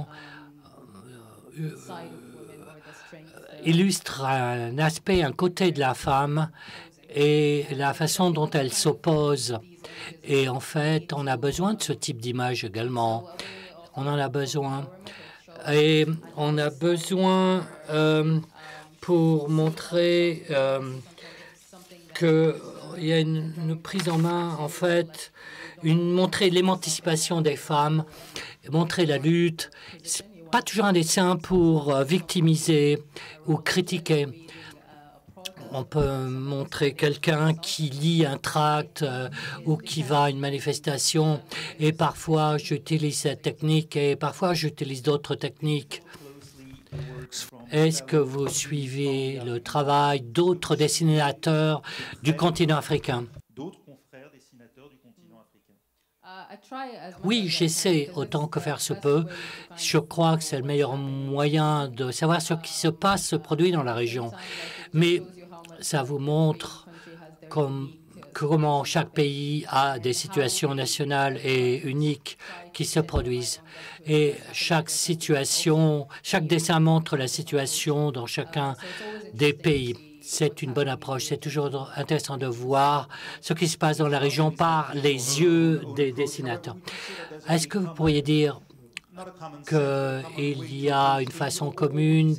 illustrent un aspect, un côté de la femme et la façon dont elle s'oppose. Et en fait, on a besoin de ce type d'image également. On en a besoin. Et on a besoin pour montrer qu'il y a une prise en main, en fait, montrer l'émancipation des femmes, montrer la lutte. Ce n'est pas toujours un dessin pour victimiser ou critiquer. On peut montrer quelqu'un qui lit un tract ou qui va à une manifestation. Et parfois, j'utilise cette technique et parfois, j'utilise d'autres techniques. Est-ce que vous suivez le travail d'autres dessinateurs du continent africain? D'autres confrères dessinateurs du continent africain? Oui, j'essaie autant que faire se peut. Je crois que c'est le meilleur moyen de savoir ce qui se passe, se produit dans la région. Mais ça vous montre comment chaque pays a des situations nationales et uniques qui se produisent. Et chaque dessin montre la situation dans chacun des pays. C'est une bonne approche. C'est toujours intéressant de voir ce qui se passe dans la région par les yeux des dessinateurs. Est-ce que vous pourriez dire qu'il y a une façon commune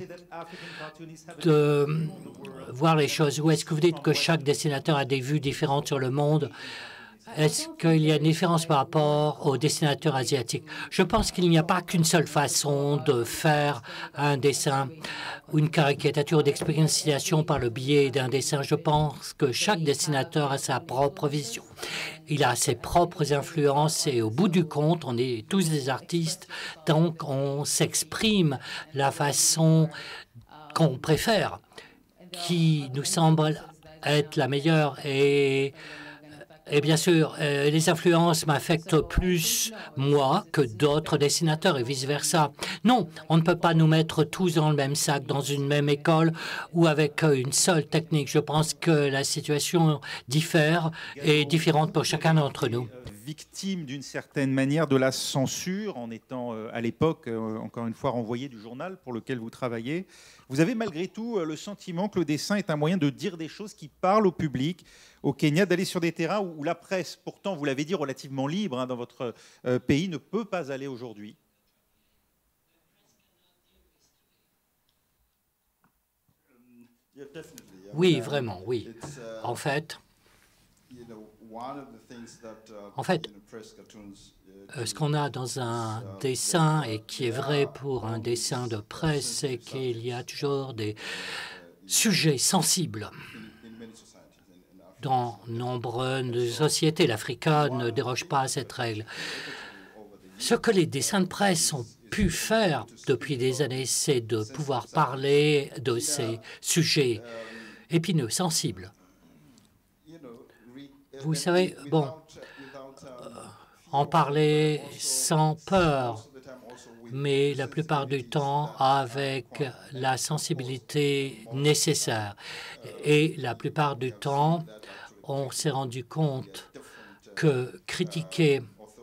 de voir les choses, ou est-ce que vous dites que chaque dessinateur a des vues différentes sur le monde? Est-ce qu'il y a une différence par rapport aux dessinateurs asiatiques? Je pense qu'il n'y a pas qu'une seule façon de faire un dessin ou une caricature d'expérimentation par le biais d'un dessin. Je pense que chaque dessinateur a sa propre vision. Il a ses propres influences et au bout du compte, on est tous des artistes, donc on s'exprime la façon qu'on préfère, qui nous semble être la meilleure. Et bien sûr, les influences m'affectent plus, moi, que d'autres dessinateurs et vice-versa. Non, on ne peut pas nous mettre tous dans le même sac, dans une même école ou avec une seule technique. Je pense que la situation diffère et est différente pour chacun d'entre nous. Victime d'une certaine manière de la censure en étant à l'époque, encore une fois, renvoyé du journal pour lequel vous travaillez. Vous avez malgré tout le sentiment que le dessin est un moyen de dire des choses qui parlent au public au Kenya, d'aller sur des terrains où la presse, pourtant, vous l'avez dit, relativement libre dans votre pays, ne peut pas aller aujourd'hui? Oui, vraiment, oui. En fait, ce qu'on a dans un dessin et qui est vrai pour un dessin de presse, c'est qu'il y a toujours des sujets sensibles. Dans nombreuses sociétés, l'Africa ne déroge pas à cette règle. Ce que les dessins de presse ont pu faire depuis des années, c'est de pouvoir parler de ces sujets épineux, sensibles. Vous savez, bon, en parler sans peur, mais la plupart du temps avec la sensibilité nécessaire. Et la plupart du temps, on s'est rendu compte que critiquer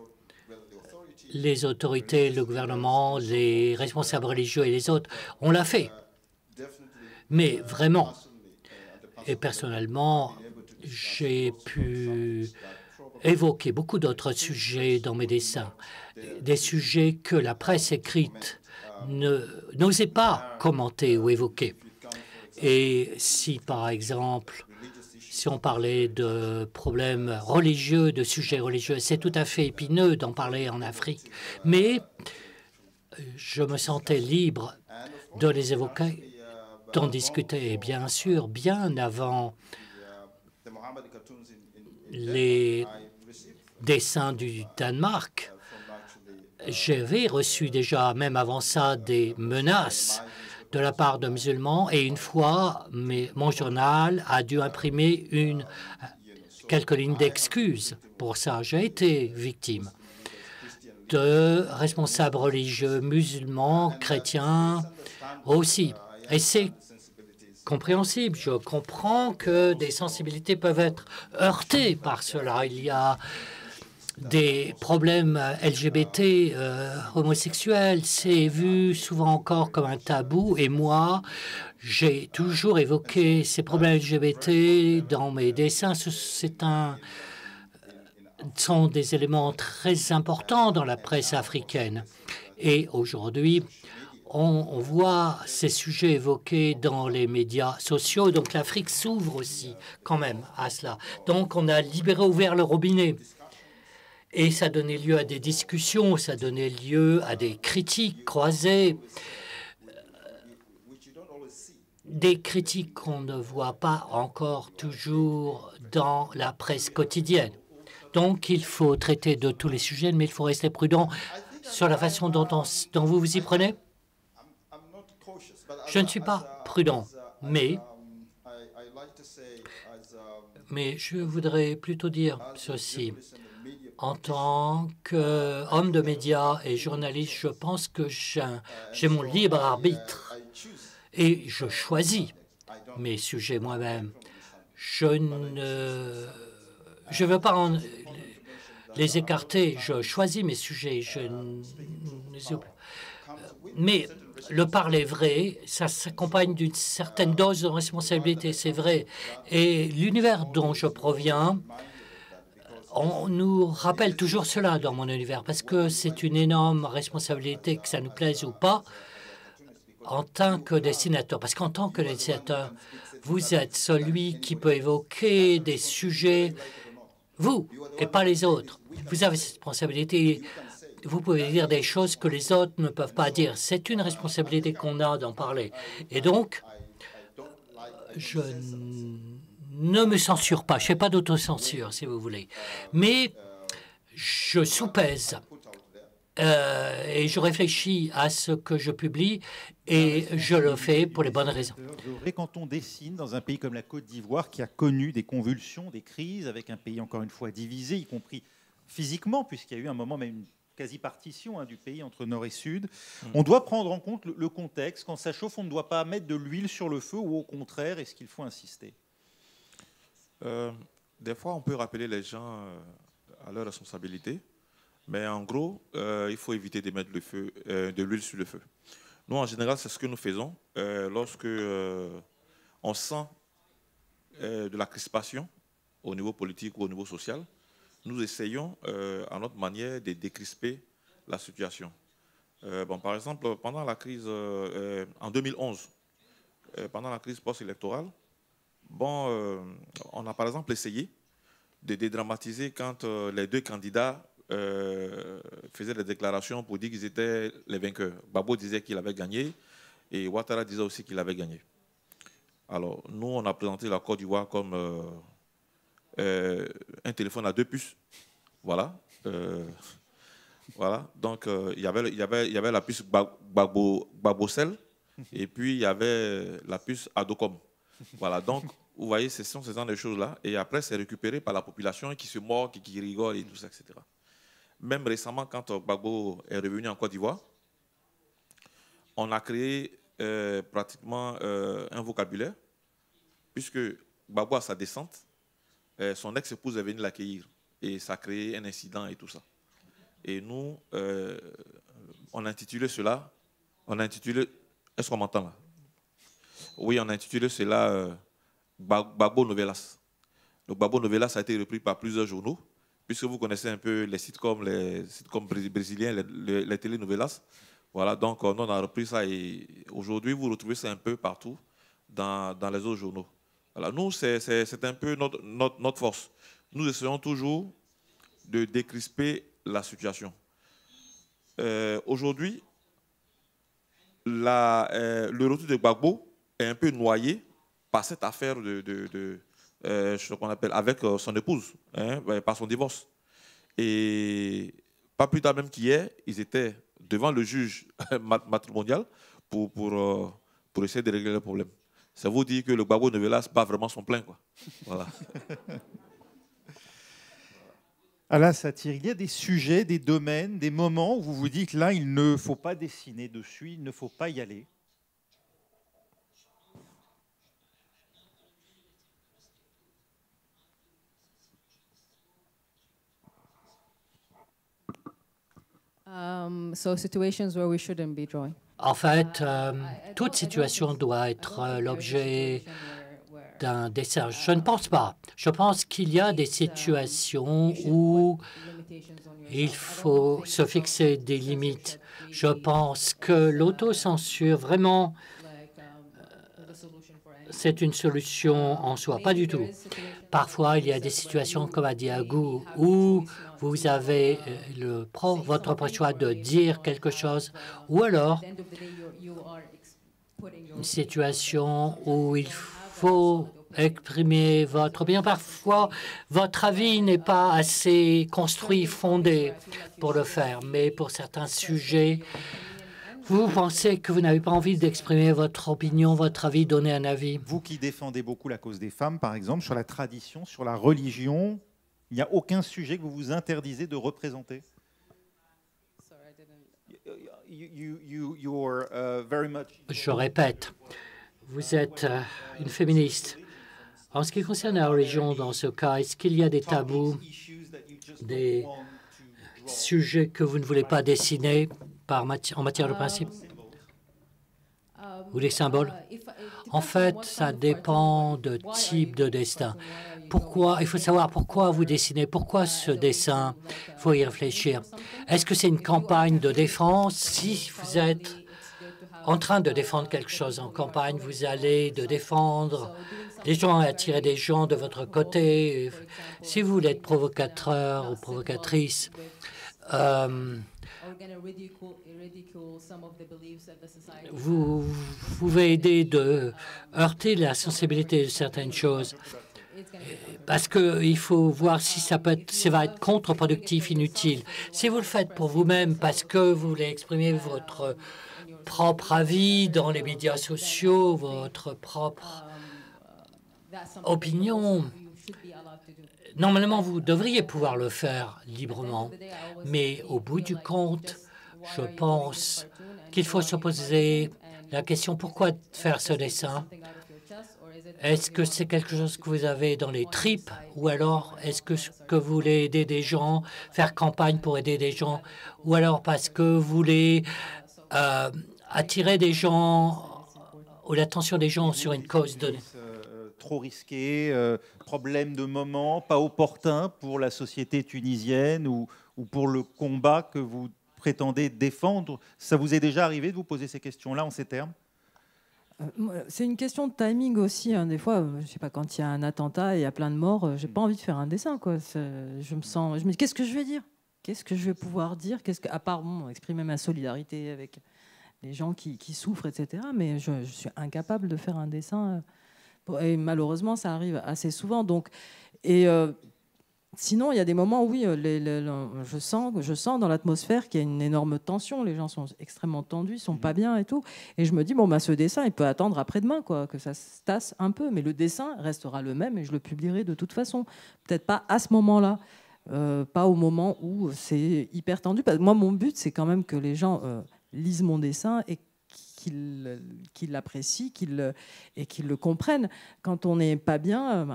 les autorités, le gouvernement, les responsables religieux et les autres, on l'a fait. Mais vraiment, et personnellement, j'ai pu évoquer beaucoup d'autres sujets dans mes dessins, des sujets que la presse écrite n'osait pas commenter ou évoquer. Et si, par exemple, si on parlait de problèmes religieux, de sujets religieux, c'est tout à fait épineux d'en parler en Afrique. Mais je me sentais libre de les évoquer, d'en discuter. Et bien sûr, bien avant les dessins du Danemark, j'avais reçu déjà, même avant ça, des menaces de la part de musulmans. Et une fois, mon journal a dû imprimer quelques lignes d'excuses pour ça. J'ai été victime de responsables religieux, musulmans, chrétiens aussi. Et c'est compréhensible. Je comprends que des sensibilités peuvent être heurtées par cela. Il y a des problèmes LGBT, homosexuels, c'est vu souvent encore comme un tabou. Et moi, j'ai toujours évoqué ces problèmes LGBT dans mes dessins. Sont des éléments très importants dans la presse africaine. Et aujourd'hui, on voit ces sujets évoqués dans les médias sociaux. Donc l'Afrique s'ouvre aussi quand même à cela. Donc on a ouvert le robinet. Et ça donnait lieu à des discussions, ça donnait lieu à des critiques croisées, des critiques qu'on ne voit pas encore toujours dans la presse quotidienne. Donc, il faut traiter de tous les sujets, mais il faut rester prudent sur la façon dont vous vous y prenez. Je ne suis pas prudent, mais je voudrais plutôt dire ceci. En tant qu'homme de médias et journaliste, je pense que j'ai mon libre arbitre et je choisis mes sujets moi-même. Je ne veux pas les écarter. Je choisis mes sujets. Mais le parler vrai, ça s'accompagne d'une certaine dose de responsabilité, c'est vrai. Et l'univers dont je proviens, on nous rappelle toujours cela dans mon univers, parce que c'est une énorme responsabilité, que ça nous plaise ou pas, en tant que dessinateur. Parce qu'en tant que dessinateur, vous êtes celui qui peut évoquer des sujets Vous et pas les autres. Vous avez cette responsabilité. Vous pouvez dire des choses que les autres ne peuvent pas dire. C'est une responsabilité qu'on a d'en parler. Et donc, je ne me censure pas. Je ne fais pas d'autocensure, si vous voulez. Mais je soupèse et je réfléchis à ce que je publie et je le fais pour les bonnes raisons. Et quand on dessine dans un pays comme la Côte d'Ivoire qui a connu des convulsions, des crises, avec un pays encore une fois divisé, y compris physiquement, puisqu'il y a eu un moment même une quasi-partition du pays entre nord et sud, on doit prendre en compte le contexte. Quand ça chauffe, on ne doit pas mettre de l'huile sur le feu ou au contraire, est-ce qu'il faut insister? Des fois, on peut rappeler les gens à leur responsabilité, mais en gros, il faut éviter de mettre de l'huile sur le feu. Nous, en général, c'est ce que nous faisons lorsque on sent de la crispation au niveau politique ou au niveau social. Nous essayons, à notre manière, de décrisper la situation. Par exemple, pendant la crise en 2011, pendant la crise post-électorale, on a par exemple essayé de dédramatiser quand les deux candidats faisaient des déclarations pour dire qu'ils étaient les vainqueurs. Gbagbo disait qu'il avait gagné et Ouattara disait aussi qu'il avait gagné. Alors, nous, on a présenté la Côte d'Ivoire comme un téléphone à 2 puces. Voilà. Voilà. Donc, il y avait la puce Gbagbo-Cell et puis il y avait la puce Adocom. Voilà. Donc, vous voyez, ce sont ces genre de choses-là. Et après, c'est récupéré par la population qui se moque, qui rigole et tout ça, etc. Même récemment, quand Gbagbo est revenu en Côte d'Ivoire, on a créé pratiquement un vocabulaire, puisque Gbagbo a sa descente, son ex-épouse est venue l'accueillir et ça a créé un incident et tout ça. Et nous, on a intitulé cela, est-ce qu'on m'entend là? Oui, on a intitulé cela Gbagbo Novelas. Le Gbagbo Novelas a été repris par plusieurs journaux, puisque vous connaissez un peu les sitcoms brésiliens, les telenovelas. Voilà, donc nous, on a repris ça et aujourd'hui, vous retrouvez ça un peu partout dans les autres journaux. Voilà, nous, c'est un peu notre force. Nous essayons toujours de décrisper la situation. Aujourd'hui, le retour de Gbagbo est un peu noyé par cette affaire ce qu'on appelle avec son épouse, par son divorce. Et pas plus tard même qu'hier, ils étaient devant le juge matrimonial pour essayer de régler le problème. Ça vous dit que le Gbagbo Novelas bat vraiment son plein, quoi. Voilà. Alain Satir, il y a des sujets, des domaines, des moments où vous vous dites là, il ne faut pas dessiner dessus, il ne faut pas y aller. So situations where we shouldn't be drawing. En fait, toute situation doit être l'objet d'un dessin. Je ne pense pas. Je pense qu'il y a des situations où il faut se fixer des limites. Je pense que l'autocensure, vraiment, c'est une solution en soi. Pas du tout. Parfois, il y a des situations comme à Diagou où vous avez votre choix de dire quelque chose, ou alors une situation où il faut exprimer votre opinion. Parfois, votre avis n'est pas assez construit, fondé pour le faire, mais pour certains sujets, vous pensez que vous n'avez pas envie d'exprimer votre opinion, votre avis, donner un avis. Vous qui défendez beaucoup la cause des femmes, par exemple, sur la tradition, sur la religion, il n'y a aucun sujet que vous vous interdisez de représenter? Je répète, vous êtes une féministe. En ce qui concerne la religion, dans ce cas, est-ce qu'il y a des tabous, des sujets que vous ne voulez pas dessiner en matière de principe ou des symboles? En fait, ça dépend de type de dessin. Pourquoi? Il faut savoir pourquoi vous dessinez, pourquoi ce dessin. Il faut y réfléchir. Est-ce que c'est une campagne de défense? Si vous êtes en train de défendre quelque chose en campagne, vous allez de défendre des gens, attirer des gens de votre côté. Si vous voulez être provocateur ou provocatrice, vous pouvez aider de heurter la sensibilité de certaines choses. Parce qu'il faut voir si ça va être contre-productif, inutile. Si vous le faites pour vous-même, parce que vous voulez exprimer votre propre avis dans les médias sociaux, votre propre opinion, normalement, vous devriez pouvoir le faire librement. Mais au bout du compte, je pense qu'il faut se poser la question, pourquoi faire ce dessin? Est-ce que c'est quelque chose que vous avez dans les tripes, ou alors est-ce que vous voulez aider des gens, faire campagne pour aider des gens, ou alors parce que vous voulez attirer des gens ou l'attention des gens sur une cause donnée? Trop risqué, problème de moment, pas opportun pour la société tunisienne ou pour le combat que vous prétendez défendre. Ça vous est déjà arrivé de vous poser ces questions-là en ces termes? C'est une question de timing aussi. Hein. Des fois, je sais pas, quand il y a un attentat et il y a plein de morts, j'ai pas envie de faire un dessin, quoi. Je me dis, qu'est-ce que je vais dire? Qu'est-ce que je vais pouvoir dire? À part exprimer ma solidarité avec les gens qui souffrent, etc. Mais je suis incapable de faire un dessin. Et malheureusement, ça arrive assez souvent. Donc, sinon, il y a des moments où, oui, je sens dans l'atmosphère qu'il y a une énorme tension. Les gens sont extrêmement tendus, ils sont pas bien et tout. Et je me dis, bon, ce dessin, il peut attendre après-demain, quoi, que ça se tasse un peu. Mais le dessin restera le même et je le publierai de toute façon. Peut-être pas à ce moment-là, pas au moment où c'est hyper tendu. Parce que moi, mon but, c'est quand même que les gens lisent mon dessin et qu'ils l'apprécient et qu'ils le comprennent. Quand on n'est pas bien,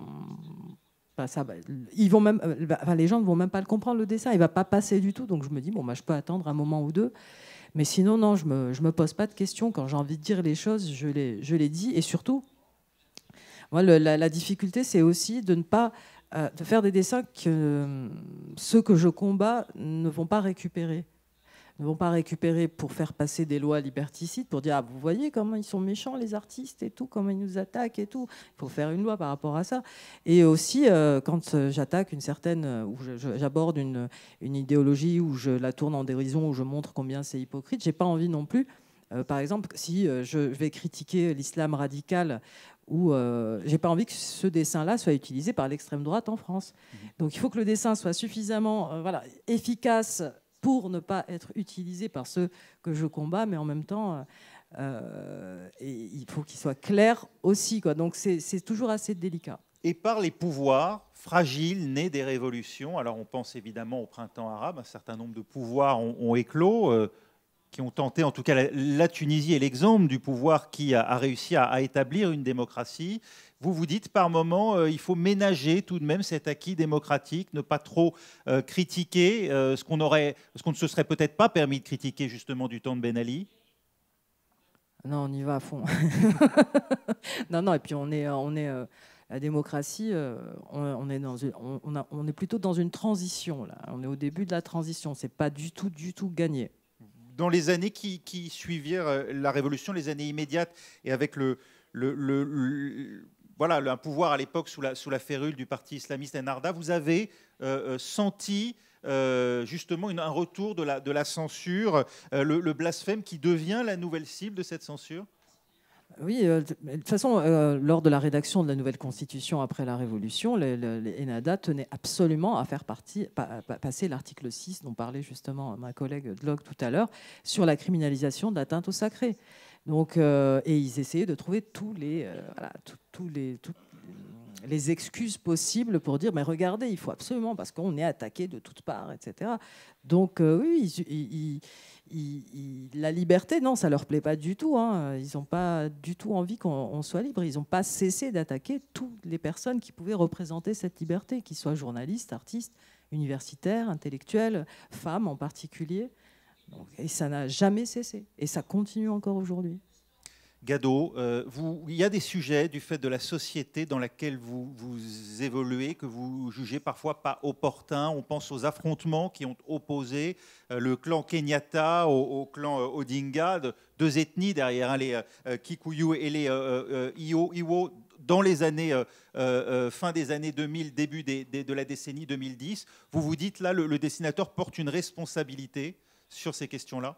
ils vont même, les gens ne vont même pas le comprendre, le dessin. Il ne va pas passer du tout. Donc je me dis, je peux attendre un moment ou deux. Mais sinon, non, je me pose pas de questions. Quand j'ai envie de dire les choses, je les dis. Et surtout, moi, la difficulté, c'est aussi de ne pas de faire des dessins que ceux que je combats ne vont pas récupérer. Ne vont pas récupérer pour faire passer des lois liberticides, pour dire, vous voyez comment ils sont méchants, les artistes, et tout, comment ils nous attaquent, et tout. Il faut faire une loi par rapport à ça. Et aussi, quand j'attaque une certaine, où j'aborde une idéologie, où je la tourne en dérision, où je montre combien c'est hypocrite, j'ai pas envie non plus, par exemple, si je vais critiquer l'islam radical, où j'ai pas envie que ce dessin-là soit utilisé par l'extrême droite en France. Donc il faut que le dessin soit suffisamment efficace pour ne pas être utilisé par ceux que je combats, mais en même temps, et il faut qu'il soit clair aussi, quoi. Donc c'est toujours assez délicat. Et par les pouvoirs fragiles nés des révolutions, alors on pense évidemment au printemps arabe, un certain nombre de pouvoirs ont éclos, qui ont tenté, en tout cas la Tunisie est l'exemple du pouvoir qui a réussi à établir une démocratie. Vous dites par moment, il faut ménager tout de même cet acquis démocratique, ne pas trop critiquer ce qu'on ne se serait peut-être pas permis de critiquer justement du temps de Ben Ali. Non, on y va à fond. non, et puis on est la démocratie, on est plutôt dans une transition là. On est au début de la transition. C'est pas du tout gagné. Dans les années qui suivirent la révolution, les années immédiates, et avec un pouvoir à l'époque sous la férule du parti islamiste Ennahda, vous avez senti justement un retour de la censure, le blasphème qui devient la nouvelle cible de cette censure? Oui, de toute façon, lors de la rédaction de la nouvelle constitution après la Révolution, les Ennahda tenaient absolument à faire passer l'article 6 dont parlait justement ma collègue Dlog tout à l'heure, sur la criminalisation d'atteinte au sacré. Donc, et ils essayaient de trouver tous les excuses possibles pour dire, mais regardez, il faut absolument, parce qu'on est attaqué de toutes parts, etc. Donc oui, la liberté, non, ça leur plaît pas du tout. Hein. Ils n'ont pas du tout envie qu'on soit libre. Ils n'ont pas cessé d'attaquer toutes les personnes qui pouvaient représenter cette liberté, qu'ils soient journalistes, artistes, universitaires, intellectuels, femmes en particulier. Donc, et ça n'a jamais cessé. Et ça continue encore aujourd'hui. Gado, il y a des sujets du fait de la société dans laquelle vous évoluez que vous jugez parfois pas opportuns. On pense aux affrontements qui ont opposé le clan Kenyatta au clan Odinga, deux ethnies derrière, les Kikuyu et les Iwo, dans les années, fin des années 2000, début de la décennie 2010. Vous vous dites, là, le dessinateur porte une responsabilité sur ces questions-là?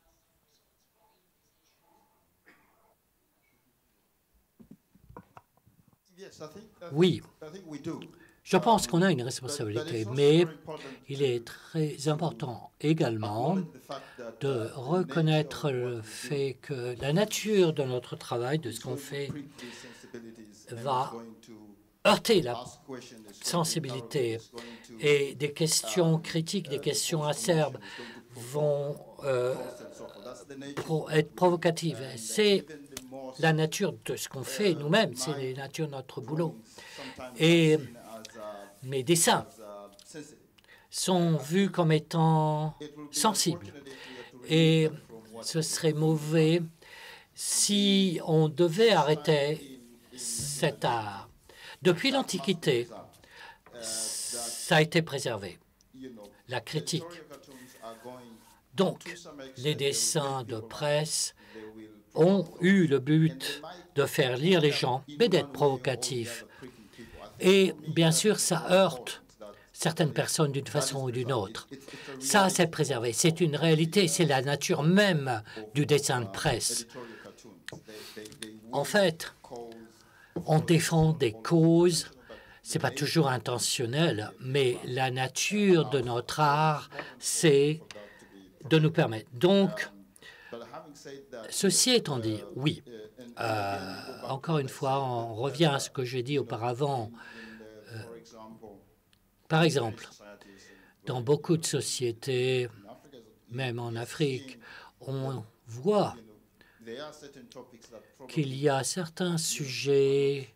Oui, je pense qu'on a une responsabilité, mais il est très important également de reconnaître le fait que la nature de notre travail, de ce qu'on fait, va heurter la sensibilité et des questions critiques, des questions acerbes vont être provocatives. C'est la nature de ce qu'on fait nous-mêmes, c'est la nature de notre boulot. Et mes dessins sont vus comme étant sensibles. Et ce serait mauvais si on devait arrêter cet art. Depuis l'Antiquité, ça a été préservé, la critique. Donc, les dessins de presse ont eu le but de faire lire les gens, mais d'être provocatifs. Et bien sûr, ça heurte certaines personnes d'une façon ou d'une autre. Ça, c'est préservé. C'est une réalité, c'est la nature même du dessin de presse. En fait, on défend des causes, ce n'est pas toujours intentionnel, mais la nature de notre art, c'est de nous permettre. Donc, ceci étant dit, oui, encore une fois, on revient à ce que j'ai dit auparavant. Par exemple, dans beaucoup de sociétés, même en Afrique, on voit qu'il y a certains sujets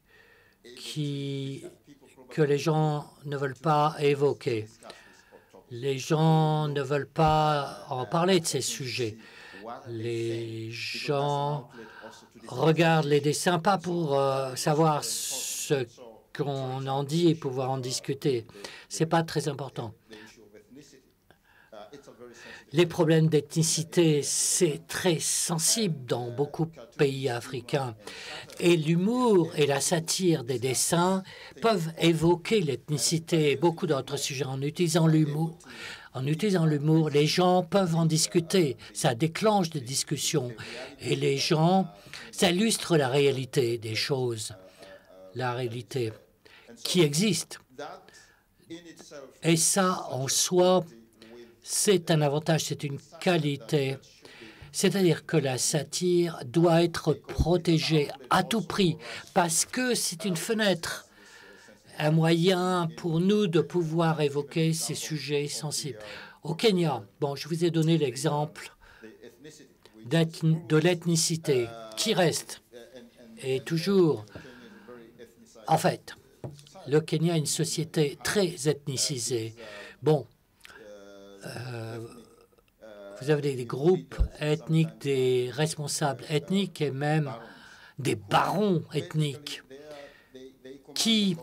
que les gens ne veulent pas évoquer. Les gens ne veulent pas en parler de ces sujets. Les gens regardent les dessins pas pour savoir ce qu'on en dit et pouvoir en discuter. Ce n'est pas très important. Les problèmes d'ethnicité, c'est très sensible dans beaucoup de pays africains. Et l'humour et la satire des dessins peuvent évoquer l'ethnicité et beaucoup d'autres sujets. En utilisant l'humour, les gens peuvent en discuter. Ça déclenche des discussions. Et les gens, ça illustre la réalité des choses, la réalité qui existe. Et ça, en soi, c'est un avantage, c'est une qualité. C'est-à-dire que la satire doit être protégée à tout prix parce que c'est une fenêtre, un moyen pour nous de pouvoir évoquer ces sujets sensibles. Au Kenya, bon, je vous ai donné l'exemple de l'ethnicité qui reste. Et toujours, en fait, le Kenya est une société très ethnicisée. Bon, vous avez des groupes ethniques, des responsables ethniques et même des barons ethniques qui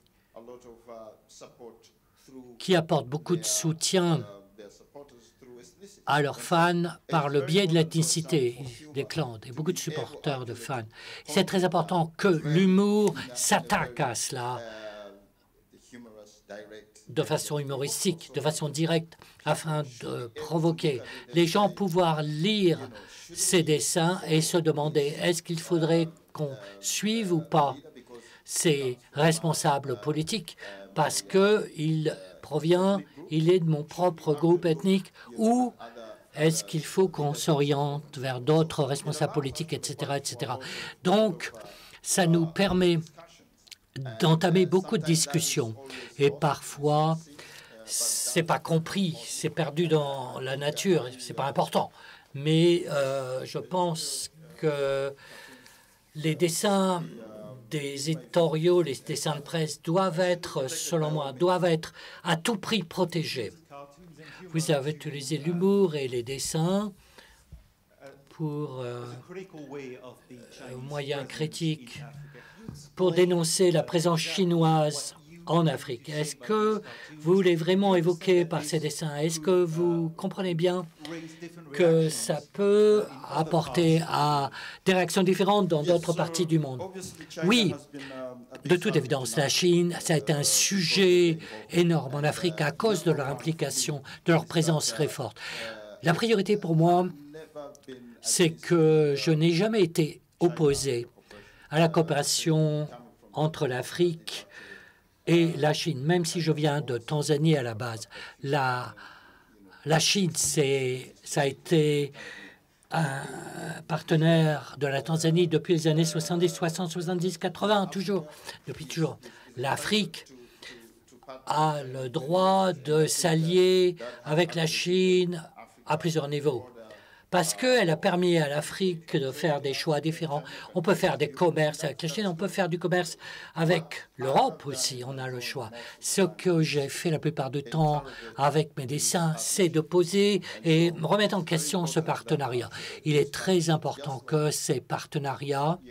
apportent beaucoup de soutien à leurs fans par le biais de l'ethnicité des clans, et beaucoup de supporters de fans. C'est très important que l'humour s'attaque à cela de façon humoristique, de façon directe, afin de provoquer les gens à pouvoir lire ces dessins et se demander est-ce qu'il faudrait qu'on suive ou pas ces responsables politiques parce qu'il est de mon propre groupe ethnique ou est-ce qu'il faut qu'on s'oriente vers d'autres responsables politiques, etc., etc. Donc, ça nous permet d'entamer beaucoup de discussions. Et parfois, c'est pas compris, c'est perdu dans la nature, c'est pas important. Mais je pense que les dessins des éditoriaux, les dessins de presse doivent être, selon moi, à tout prix protégés. Vous avez utilisé l'humour et les dessins pour moyens critiques pour dénoncer la présence chinoise en Afrique. Est-ce que vous voulez vraiment évoquer par ces dessins? Est-ce que vous comprenez bien que ça peut apporter à des réactions différentes dans d'autres parties du monde? Oui, de toute évidence, la Chine, ça a été un sujet énorme en Afrique à cause de leur implication, de leur présence très forte. La priorité pour moi, c'est que je n'ai jamais été opposé à la coopération entre l'Afrique et la Chine, même si je viens de Tanzanie à la base. La Chine, ça a été un partenaire de la Tanzanie depuis les années 70, 60, 70, 80, toujours, depuis toujours. L'Afrique a le droit de s'allier avec la Chine à plusieurs niveaux, parce qu'elle a permis à l'Afrique de faire des choix différents. On peut faire des commerces avec la Chine, on peut faire du commerce avec l'Europe aussi, on a le choix. Ce que j'ai fait la plupart du temps avec mes dessins, c'est de poser et remettre en question ce partenariat. Il est très important que ces partenariats,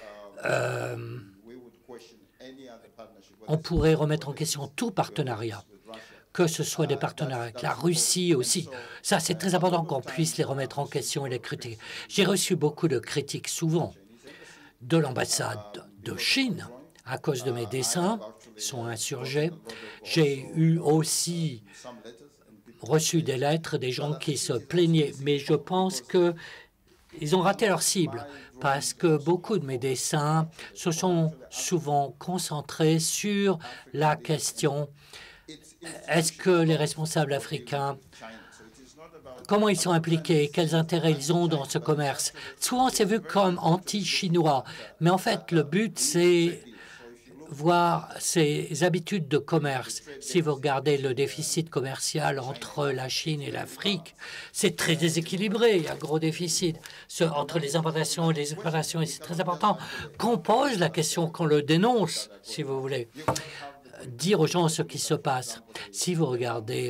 on pourrait remettre en question tout partenariat, que ce soit des partenariats avec la Russie aussi. Ça, c'est très important qu'on puisse les remettre en question et les critiquer. J'ai reçu beaucoup de critiques, souvent, de l'ambassade de Chine à cause de mes dessins, sont insurgés. J'ai eu aussi reçu des lettres des gens qui se plaignaient, mais je pense qu'ils ont raté leur cible parce que beaucoup de mes dessins se sont souvent concentrés sur la question: est-ce que les responsables africains, comment ils sont impliqués, quels intérêts ils ont dans ce commerce? Souvent, c'est vu comme anti-chinois, mais en fait, le but, c'est voir ces habitudes de commerce. Si vous regardez le déficit commercial entre la Chine et l'Afrique, c'est très déséquilibré. Il y a un gros déficit entre les importations et les exportations, et c'est très important qu'on pose la question, qu'on le dénonce, si vous voulez. Dire aux gens ce qui se passe. Si vous regardez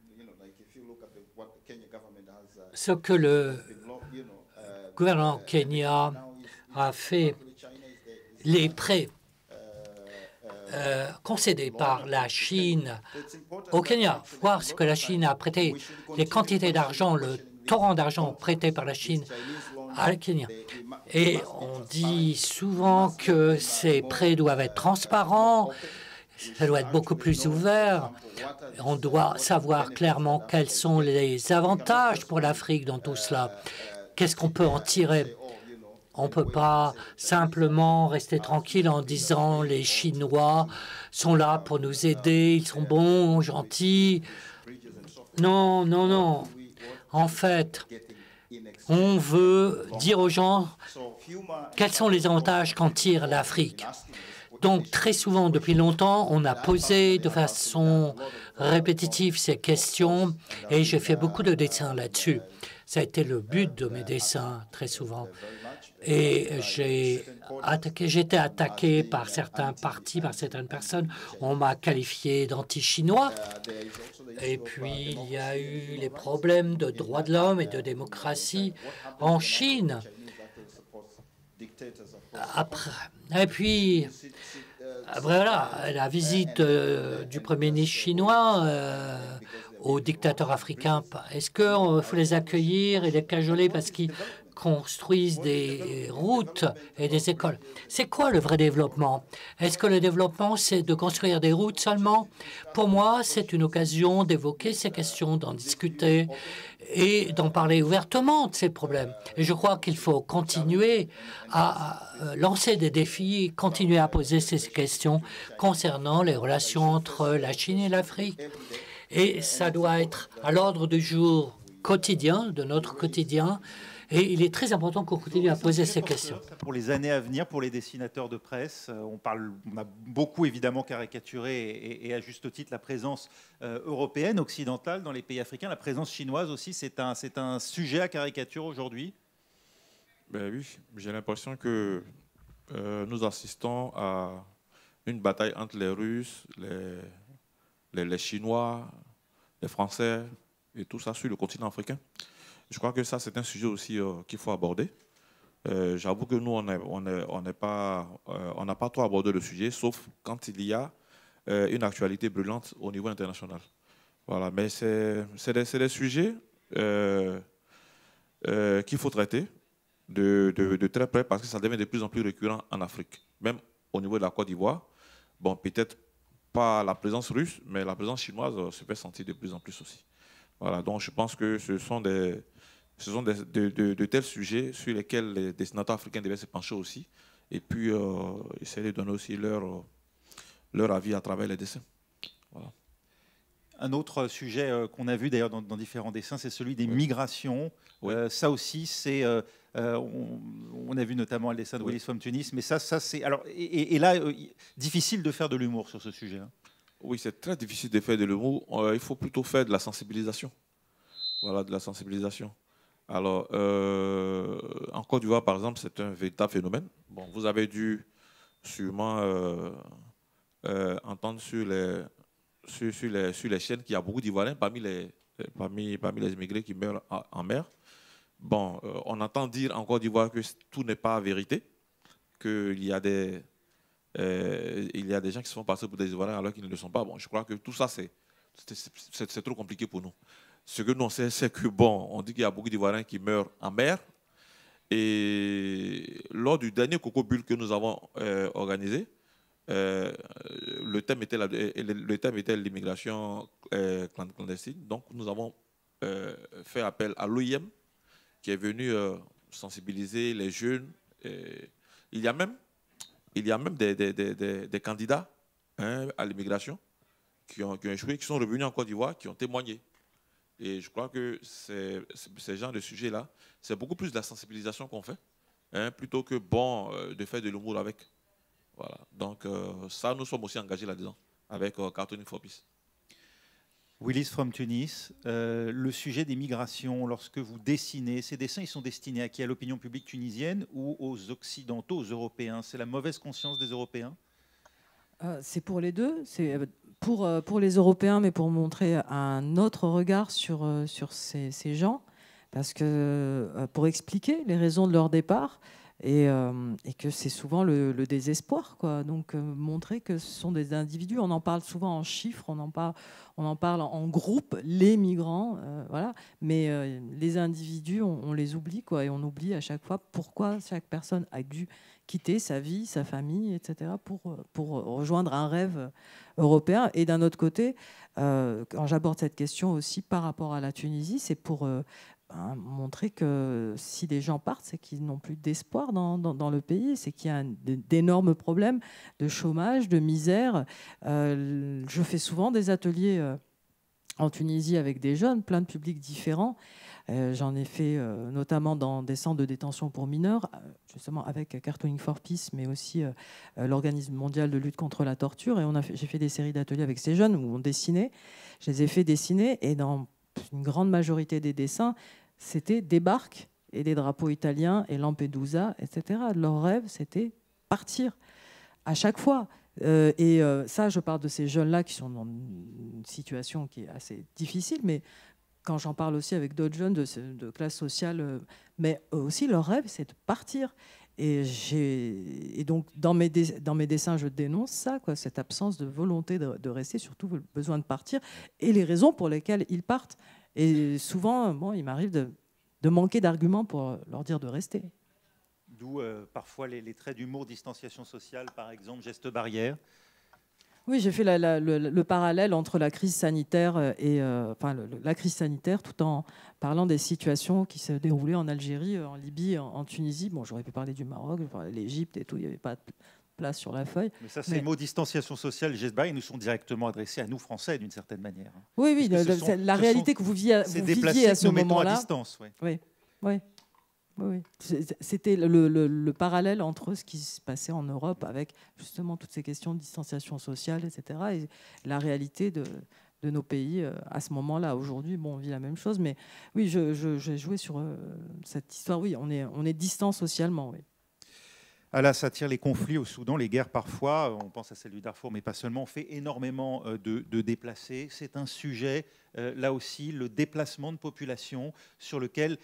ce que le gouvernement Kenya a fait, les prêts concédés par la Chine au Kenya, voir ce que la Chine a prêté, les quantités d'argent, le torrent d'argent prêté par la Chine à Kenya. Et on dit souvent que ces prêts doivent être transparents, ça doit être beaucoup plus ouvert. On doit savoir clairement quels sont les avantages pour l'Afrique dans tout cela. Qu'est-ce qu'on peut en tirer? On ne peut pas simplement rester tranquille en disant les Chinois sont là pour nous aider, ils sont bons, gentils. Non, non, non. En fait, on veut dire aux gens quels sont les avantages qu'en tire l'Afrique. Donc, très souvent, depuis longtemps, on a posé de façon répétitive ces questions et j'ai fait beaucoup de dessins là-dessus. Ça a été le but de mes dessins, très souvent. Et j'ai été attaqué par certains partis, par certaines personnes. On m'a qualifié d'anti-chinois. Et puis, il y a eu les problèmes de droits de l'homme et de démocratie en Chine. Et puis, voilà, la visite du Premier ministre chinois aux dictateurs africains. Est-ce qu'il faut les accueillir et les cajoler parce qu'ils construisent des routes et des écoles? C'est quoi le vrai développement? Est-ce que le développement, c'est de construire des routes seulement? Pour moi, c'est une occasion d'évoquer ces questions, d'en discuter et d'en parler ouvertement de ces problèmes. Et je crois qu'il faut continuer à lancer des défis, continuer à poser ces questions concernant les relations entre la Chine et l'Afrique. Et ça doit être à l'ordre du jour quotidien, de notre quotidien. Et il est très important qu'on continue à poser ces questions. Pour les années à venir, pour les dessinateurs de presse, on a beaucoup évidemment caricaturé et à juste titre la présence européenne, occidentale dans les pays africains. La présence chinoise aussi, c'est un sujet à caricature aujourd'hui. Ben oui, j'ai l'impression que nous assistons à une bataille entre les Russes, les Chinois, les Français et tout ça sur le continent africain. Je crois que ça, c'est un sujet aussi qu'il faut aborder. J'avoue que nous, on n'a pas trop abordé le sujet, sauf quand il y a une actualité brûlante au niveau international. Voilà, mais c'est des sujets qu'il faut traiter de très près parce que ça devient de plus en plus récurrent en Afrique, même au niveau de la Côte d'Ivoire. Bon, peut-être pas la présence russe, mais la présence chinoise se fait sentir de plus en plus aussi. Voilà, donc je pense que ce sont de tels sujets sur lesquels les dessinateurs africains devaient se pencher aussi, et puis essayer de donner aussi leur avis à travers les dessins. Voilà. Un autre sujet qu'on a vu d'ailleurs dans différents dessins, c'est celui des migrations. Oui. Ça aussi, c'est on a vu notamment le dessin de Willis from Tunis, mais ça c'est alors et là difficile de faire de l'humour sur ce sujet. Hein. Oui, c'est très difficile de faire de l'humour. Il faut plutôt faire de la sensibilisation. Voilà, de la sensibilisation. Alors, en Côte d'Ivoire, par exemple, c'est un véritable phénomène. Bon, vous avez dû sûrement entendre sur les chaînes qu'il y a beaucoup d'Ivoiriens parmi les immigrés qui meurent en mer. Bon, on entend dire en Côte d'Ivoire que tout n'est pas vérité, qu'il y a des gens qui se font passer pour des Ivoiriens alors qu'ils ne le sont pas. Bon, je crois que tout ça, c'est trop compliqué pour nous. Ce que nous on sait, c'est que, bon, on dit qu'il y a beaucoup d'Ivoiriens qui meurent en mer. Et lors du dernier Coco Bulle que nous avons organisé, le thème était l'immigration clandestine. Donc, nous avons fait appel à l'OIM, qui est venu sensibiliser les jeunes. Il y a même des candidats à l'immigration qui ont échoué, qui sont revenus en Côte d'Ivoire, qui ont témoigné. Et je crois que ces genres de sujets-là, c'est beaucoup plus de la sensibilisation qu'on fait, plutôt que de faire de l'humour avec. Voilà. Donc ça, nous sommes aussi engagés là-dedans, avec Cartooning for Peace. Willis from Tunis, le sujet des migrations, lorsque vous dessinez, ces dessins, ils sont destinés à qui? À l'opinion publique tunisienne ou aux Occidentaux, aux Européens? C'est la mauvaise conscience des Européens? C'est pour les deux. C'est pour les Européens, mais pour montrer un autre regard sur ces gens, parce que pour expliquer les raisons de leur départ et que c'est souvent le désespoir, quoi. Donc montrer que ce sont des individus. On en parle souvent en chiffres, on en parle en groupe, les migrants, voilà. Mais les individus, on les oublie, quoi, et on oublie à chaque fois pourquoi chaque personne a dû quitter sa vie, sa famille, etc., pour rejoindre un rêve européen. Et d'un autre côté, quand j'aborde cette question aussi par rapport à la Tunisie, c'est pour montrer que si des gens partent, c'est qu'ils n'ont plus d'espoir dans le pays, c'est qu'il y a d'énormes problèmes de chômage, de misère. Je fais souvent des ateliers en Tunisie avec des jeunes, plein de publics différents. J'en ai fait notamment dans des centres de détention pour mineurs, justement avec Cartooning for Peace, mais aussi l'Organisme mondial de lutte contre la torture. Et j'ai fait des séries d'ateliers avec ces jeunes où on dessinait. Je les ai fait dessiner et dans une grande majorité des dessins, c'était des barques et des drapeaux italiens et Lampedusa, etc. Leur rêve, c'était partir à chaque fois. Ça, je parle de ces jeunes-là qui sont dans une situation qui est assez difficile, mais quand j'en parle aussi avec d'autres jeunes de classe sociale, mais aussi leur rêve, c'est de partir. Et donc, dans mes dessins, je dénonce ça, quoi, cette absence de volonté de rester, surtout le besoin de partir, et les raisons pour lesquelles ils partent. Et souvent, il m'arrive de manquer d'arguments pour leur dire de rester. D'où parfois les traits d'humour, distanciation sociale, par exemple, gestes barrières. Oui, j'ai fait le parallèle entre la crise sanitaire et la crise sanitaire, tout en parlant des situations qui se déroulaient en Algérie, en Libye, en Tunisie. Bon, j'aurais pu parler du Maroc, l'Égypte et tout. Il n'y avait pas de place sur la feuille. Mais ça, ces mots distanciation sociale, gestes barrières, ils nous sont directement adressés à nous Français, d'une certaine manière. Oui, la réalité que vous viviez à ce moment-là. À distance, oui. Oui. C'était le parallèle entre ce qui se passait en Europe avec justement toutes ces questions de distanciation sociale, etc. et la réalité de nos pays à ce moment-là. Aujourd'hui, on vit la même chose, mais oui, j'ai joué sur cette histoire. Oui, on est distant socialement, oui. À la satire, les conflits au Soudan, les guerres parfois, on pense à celle du Darfour, mais pas seulement, on fait énormément de déplacés. C'est un sujet, là aussi, le déplacement de population sur lequel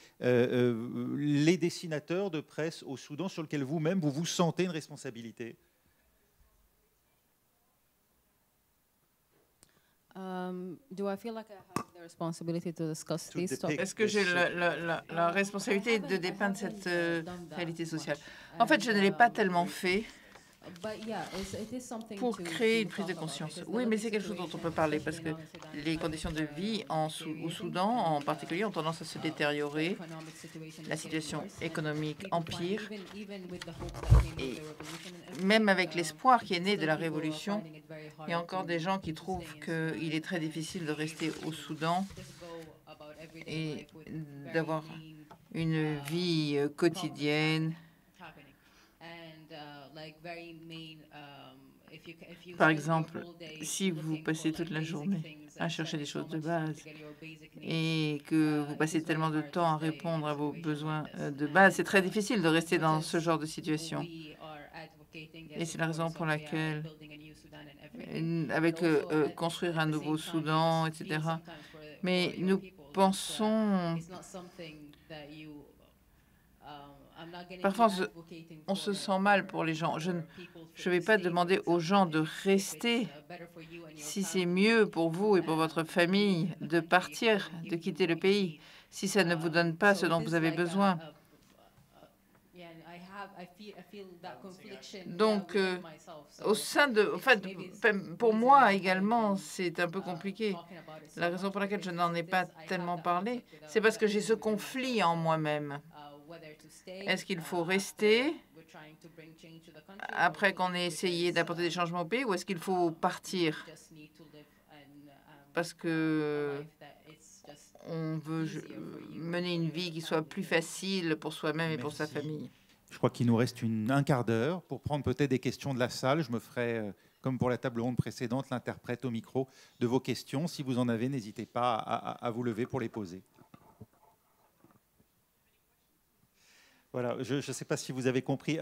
les dessinateurs de presse au Soudan, sur lequel vous-même, vous sentez une responsabilité. Est-ce que j'ai la responsabilité de dépeindre cette réalité sociale? En fait, je ne l'ai pas tellement fait pour créer une prise de conscience. Oui, mais c'est quelque chose dont on peut parler parce que les conditions de vie au Soudan, en particulier, ont tendance à se détériorer. La situation économique empire. Et même avec l'espoir qui est né de la révolution, il y a encore des gens qui trouvent qu'il est très difficile de rester au Soudan et d'avoir une vie quotidienne. Par exemple, si vous passez toute la journée à chercher des choses de base et que vous passez tellement de temps à répondre à vos besoins de base, c'est très difficile de rester dans ce genre de situation. Et c'est la raison pour laquelle, avec construire un nouveau Soudan, etc., mais nous pensons... Parfois, on se sent mal pour les gens. Je ne vais pas demander aux gens de rester si c'est mieux pour vous et pour votre famille de partir, de quitter le pays, si ça ne vous donne pas ce dont vous avez besoin. Donc, au sein de... En fait, pour moi également, c'est un peu compliqué. La raison pour laquelle je n'en ai pas tellement parlé, c'est parce que j'ai ce conflit en moi-même. Est-ce qu'il faut rester après qu'on ait essayé d'apporter des changements au pays ou est-ce qu'il faut partir parce que on veut mener une vie qui soit plus facile pour soi-même et pour sa famille? Je crois qu'il nous reste un quart d'heure pour prendre peut-être des questions de la salle. Je me ferai, comme pour la table ronde précédente, l'interprète au micro de vos questions. Si vous en avez, n'hésitez pas à vous lever pour les poser. Voilà, je ne sais pas si vous avez compris.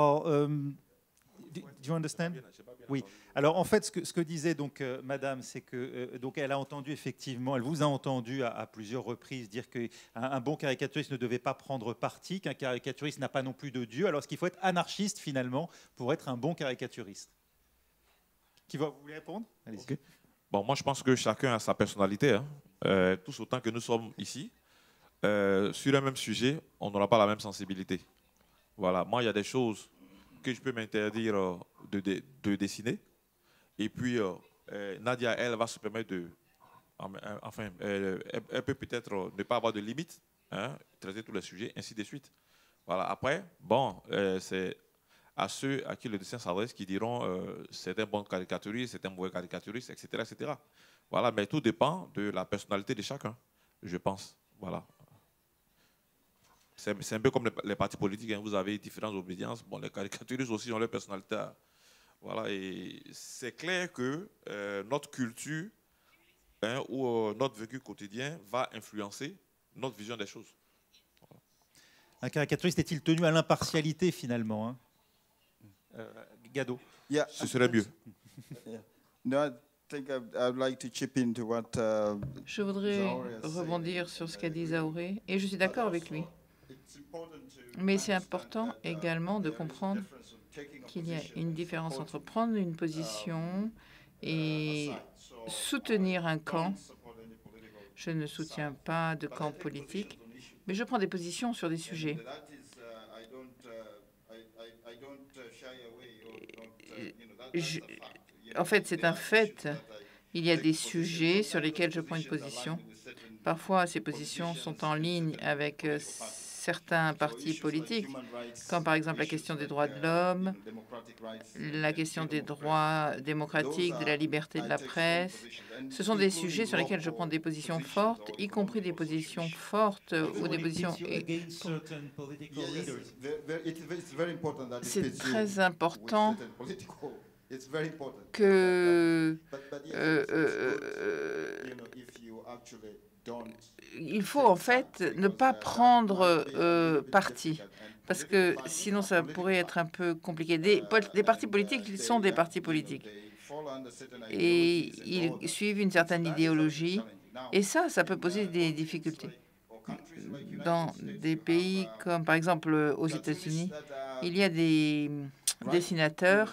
Do you understand? Oui. Alors en fait, ce que disait donc Madame, c'est que donc elle a entendu effectivement, elle vous a entendu à plusieurs reprises dire qu'un bon caricaturiste ne devait pas prendre parti, qu'un caricaturiste n'a pas non plus de Dieu. Alors est-ce qu'il faut être anarchiste finalement pour être un bon caricaturiste? Vous voulez répondre? Allez-y. Okay. Bon, moi je pense que chacun a sa personnalité, hein. Tous autant que nous sommes ici. Sur le même sujet, on n'aura pas la même sensibilité. Voilà, moi, il y a des choses que je peux m'interdire de dessiner. Et puis, Nadia, elle va se permettre de... Enfin, elle peut peut-être ne pas avoir de limites, hein, traiter tous les sujets, ainsi de suite. Voilà, après, bon, c'est à ceux à qui le dessin s'adresse qui diront c'est un bon caricaturiste, c'est un mauvais caricaturiste, etc., etc. Voilà, mais tout dépend de la personnalité de chacun, je pense. Voilà. C'est un peu comme les partis politiques, hein. Vous avez différentes obédiences. Bon, les caricaturistes aussi ont leur personnalité. Voilà, et c'est clair que notre culture, hein, ou notre vécu quotidien va influencer notre vision des choses. Voilà. Un caricaturiste est-il tenu à l'impartialité finalement, hein? Gado. Yeah. Ce serait mieux. Yeah. No, I think I'd like to chip into what, je voudrais rebondir sur ce qu'a dit Zaoré, et je suis d'accord avec lui. Mais c'est important également de comprendre qu'il y a une différence entre prendre une position et soutenir un camp. Je ne soutiens pas de camp politique, mais je prends des positions sur des sujets. En fait, c'est un fait. Il y a des sujets sur lesquels je prends une position. Parfois, ces positions sont en ligne avec certains partis politiques, comme par exemple la question des droits de l'homme, la question des droits démocratiques, de la liberté de la presse. Ce sont des sujets sur lesquels je prends des positions fortes, y compris des positions fortes ou des positions... C'est très important que... il faut en fait ne pas prendre parti, parce que sinon ça pourrait être un peu compliqué. Des partis politiques, ils sont des partis politiques et ils suivent une certaine idéologie, et ça peut poser des difficultés. Dans des pays comme par exemple aux États-Unis, il y a des dessinateurs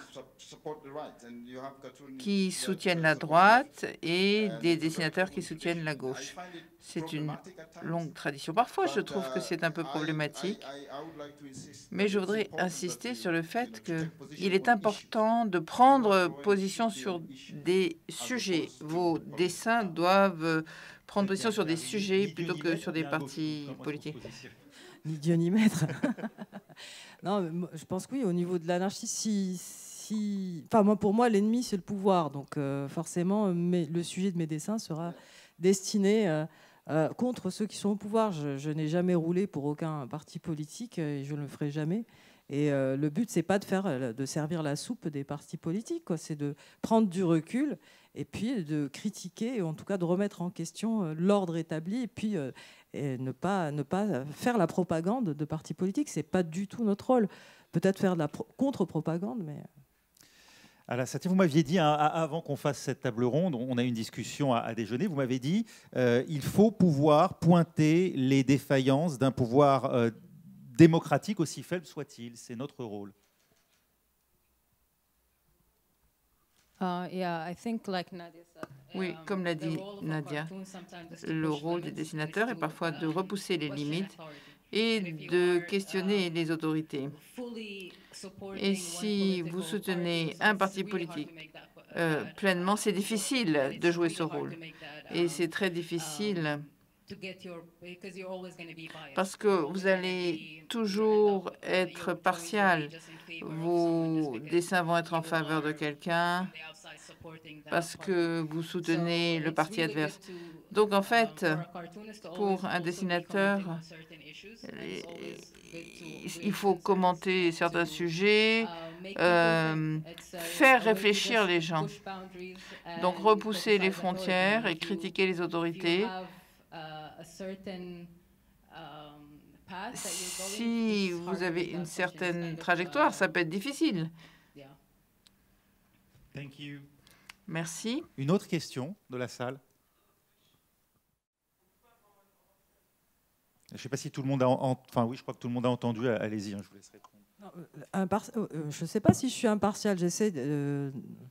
qui soutiennent la droite et des dessinateurs qui soutiennent la gauche. C'est une longue tradition. Parfois, je trouve que c'est un peu problématique, mais je voudrais insister sur le fait qu'il est important de prendre position sur des sujets. Vos dessins doivent prendre position sur des sujets plutôt que sur des partis politiques. Ni Dieu ni maître. Non, je pense que oui, au niveau de l'anarchie, enfin, pour moi, l'ennemi, c'est le pouvoir. Donc, forcément, le sujet de mes dessins sera destiné contre ceux qui sont au pouvoir. Je n'ai jamais roulé pour aucun parti politique et je ne le ferai jamais. Et le but, c'est pas de servir la soupe des partis politiques, quoi. C'est de prendre du recul et puis de critiquer, ou en tout cas de remettre en question l'ordre établi, et puis et ne pas faire la propagande de partis politiques. C'est pas du tout notre rôle. Peut-être faire de la contre-propagande, mais... Alors, vous m'aviez dit, avant qu'on fasse cette table ronde, on a eu une discussion à déjeuner, vous m'avez dit il faut pouvoir pointer les défaillances d'un pouvoir démocratique, aussi faible soit-il. C'est notre rôle. Oui, comme l'a dit Nadia, le rôle des dessinateurs est parfois de repousser les limites et de questionner les autorités. Et si vous soutenez un parti politique pleinement, c'est difficile de jouer ce rôle. Et c'est très difficile parce que vous allez toujours être partial. Vos dessins vont être en faveur de quelqu'un parce que vous soutenez le parti adverse. Donc, en fait, pour un dessinateur, il faut commenter certains sujets, faire réfléchir les gens. Donc, repousser les frontières et critiquer les autorités. Si vous avez une certaine trajectoire, ça peut être difficile. Thank you. Merci. Une autre question de la salle? Je ne sais pas si tout le monde a... Enfin oui, je crois que tout le monde a entendu. Allez-y, je vous laisse répondre. Je ne sais pas si je suis impartial. J'essaie de...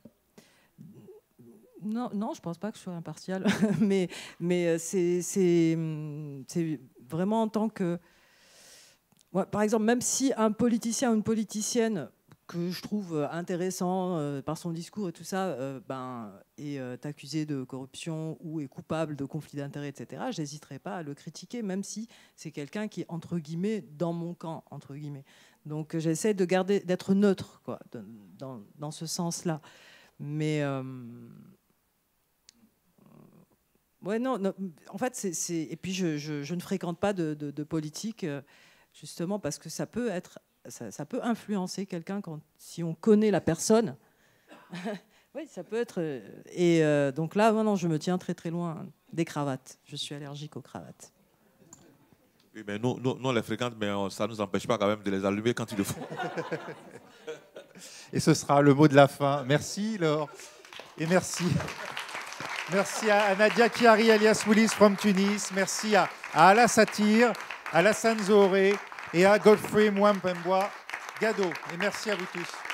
Non, je ne pense pas que je sois impartial. mais c'est vraiment en tant que... Ouais, par exemple, même si un politicien ou une politicienne que je trouve intéressant par son discours et tout ça, est accusé de corruption ou est coupable de conflit d'intérêts, etc., je n'hésiterai pas à le critiquer, même si c'est quelqu'un qui est, entre guillemets, dans mon camp, entre guillemets. Donc j'essaie d'être neutre, quoi, dans ce sens-là. Mais... ouais, non, en fait, et puis je ne fréquente pas de politique, justement parce que ça peut influencer quelqu'un si on connaît la personne. Oui, ça peut être. Et donc là, non, je me tiens très très loin des cravates. Je suis allergique aux cravates. Oui, mais nous on les fréquente, mais ça ne nous empêche pas quand même de les allumer quand il le faut. Et ce sera le mot de la fin. Merci, Laure. Et merci. Merci à Nadia Chiari, alias Willis from Tunis. Merci à Ala Satir, à Alassane Zohoré et à Godfrey Mwampemboa Gado. Et merci à vous tous.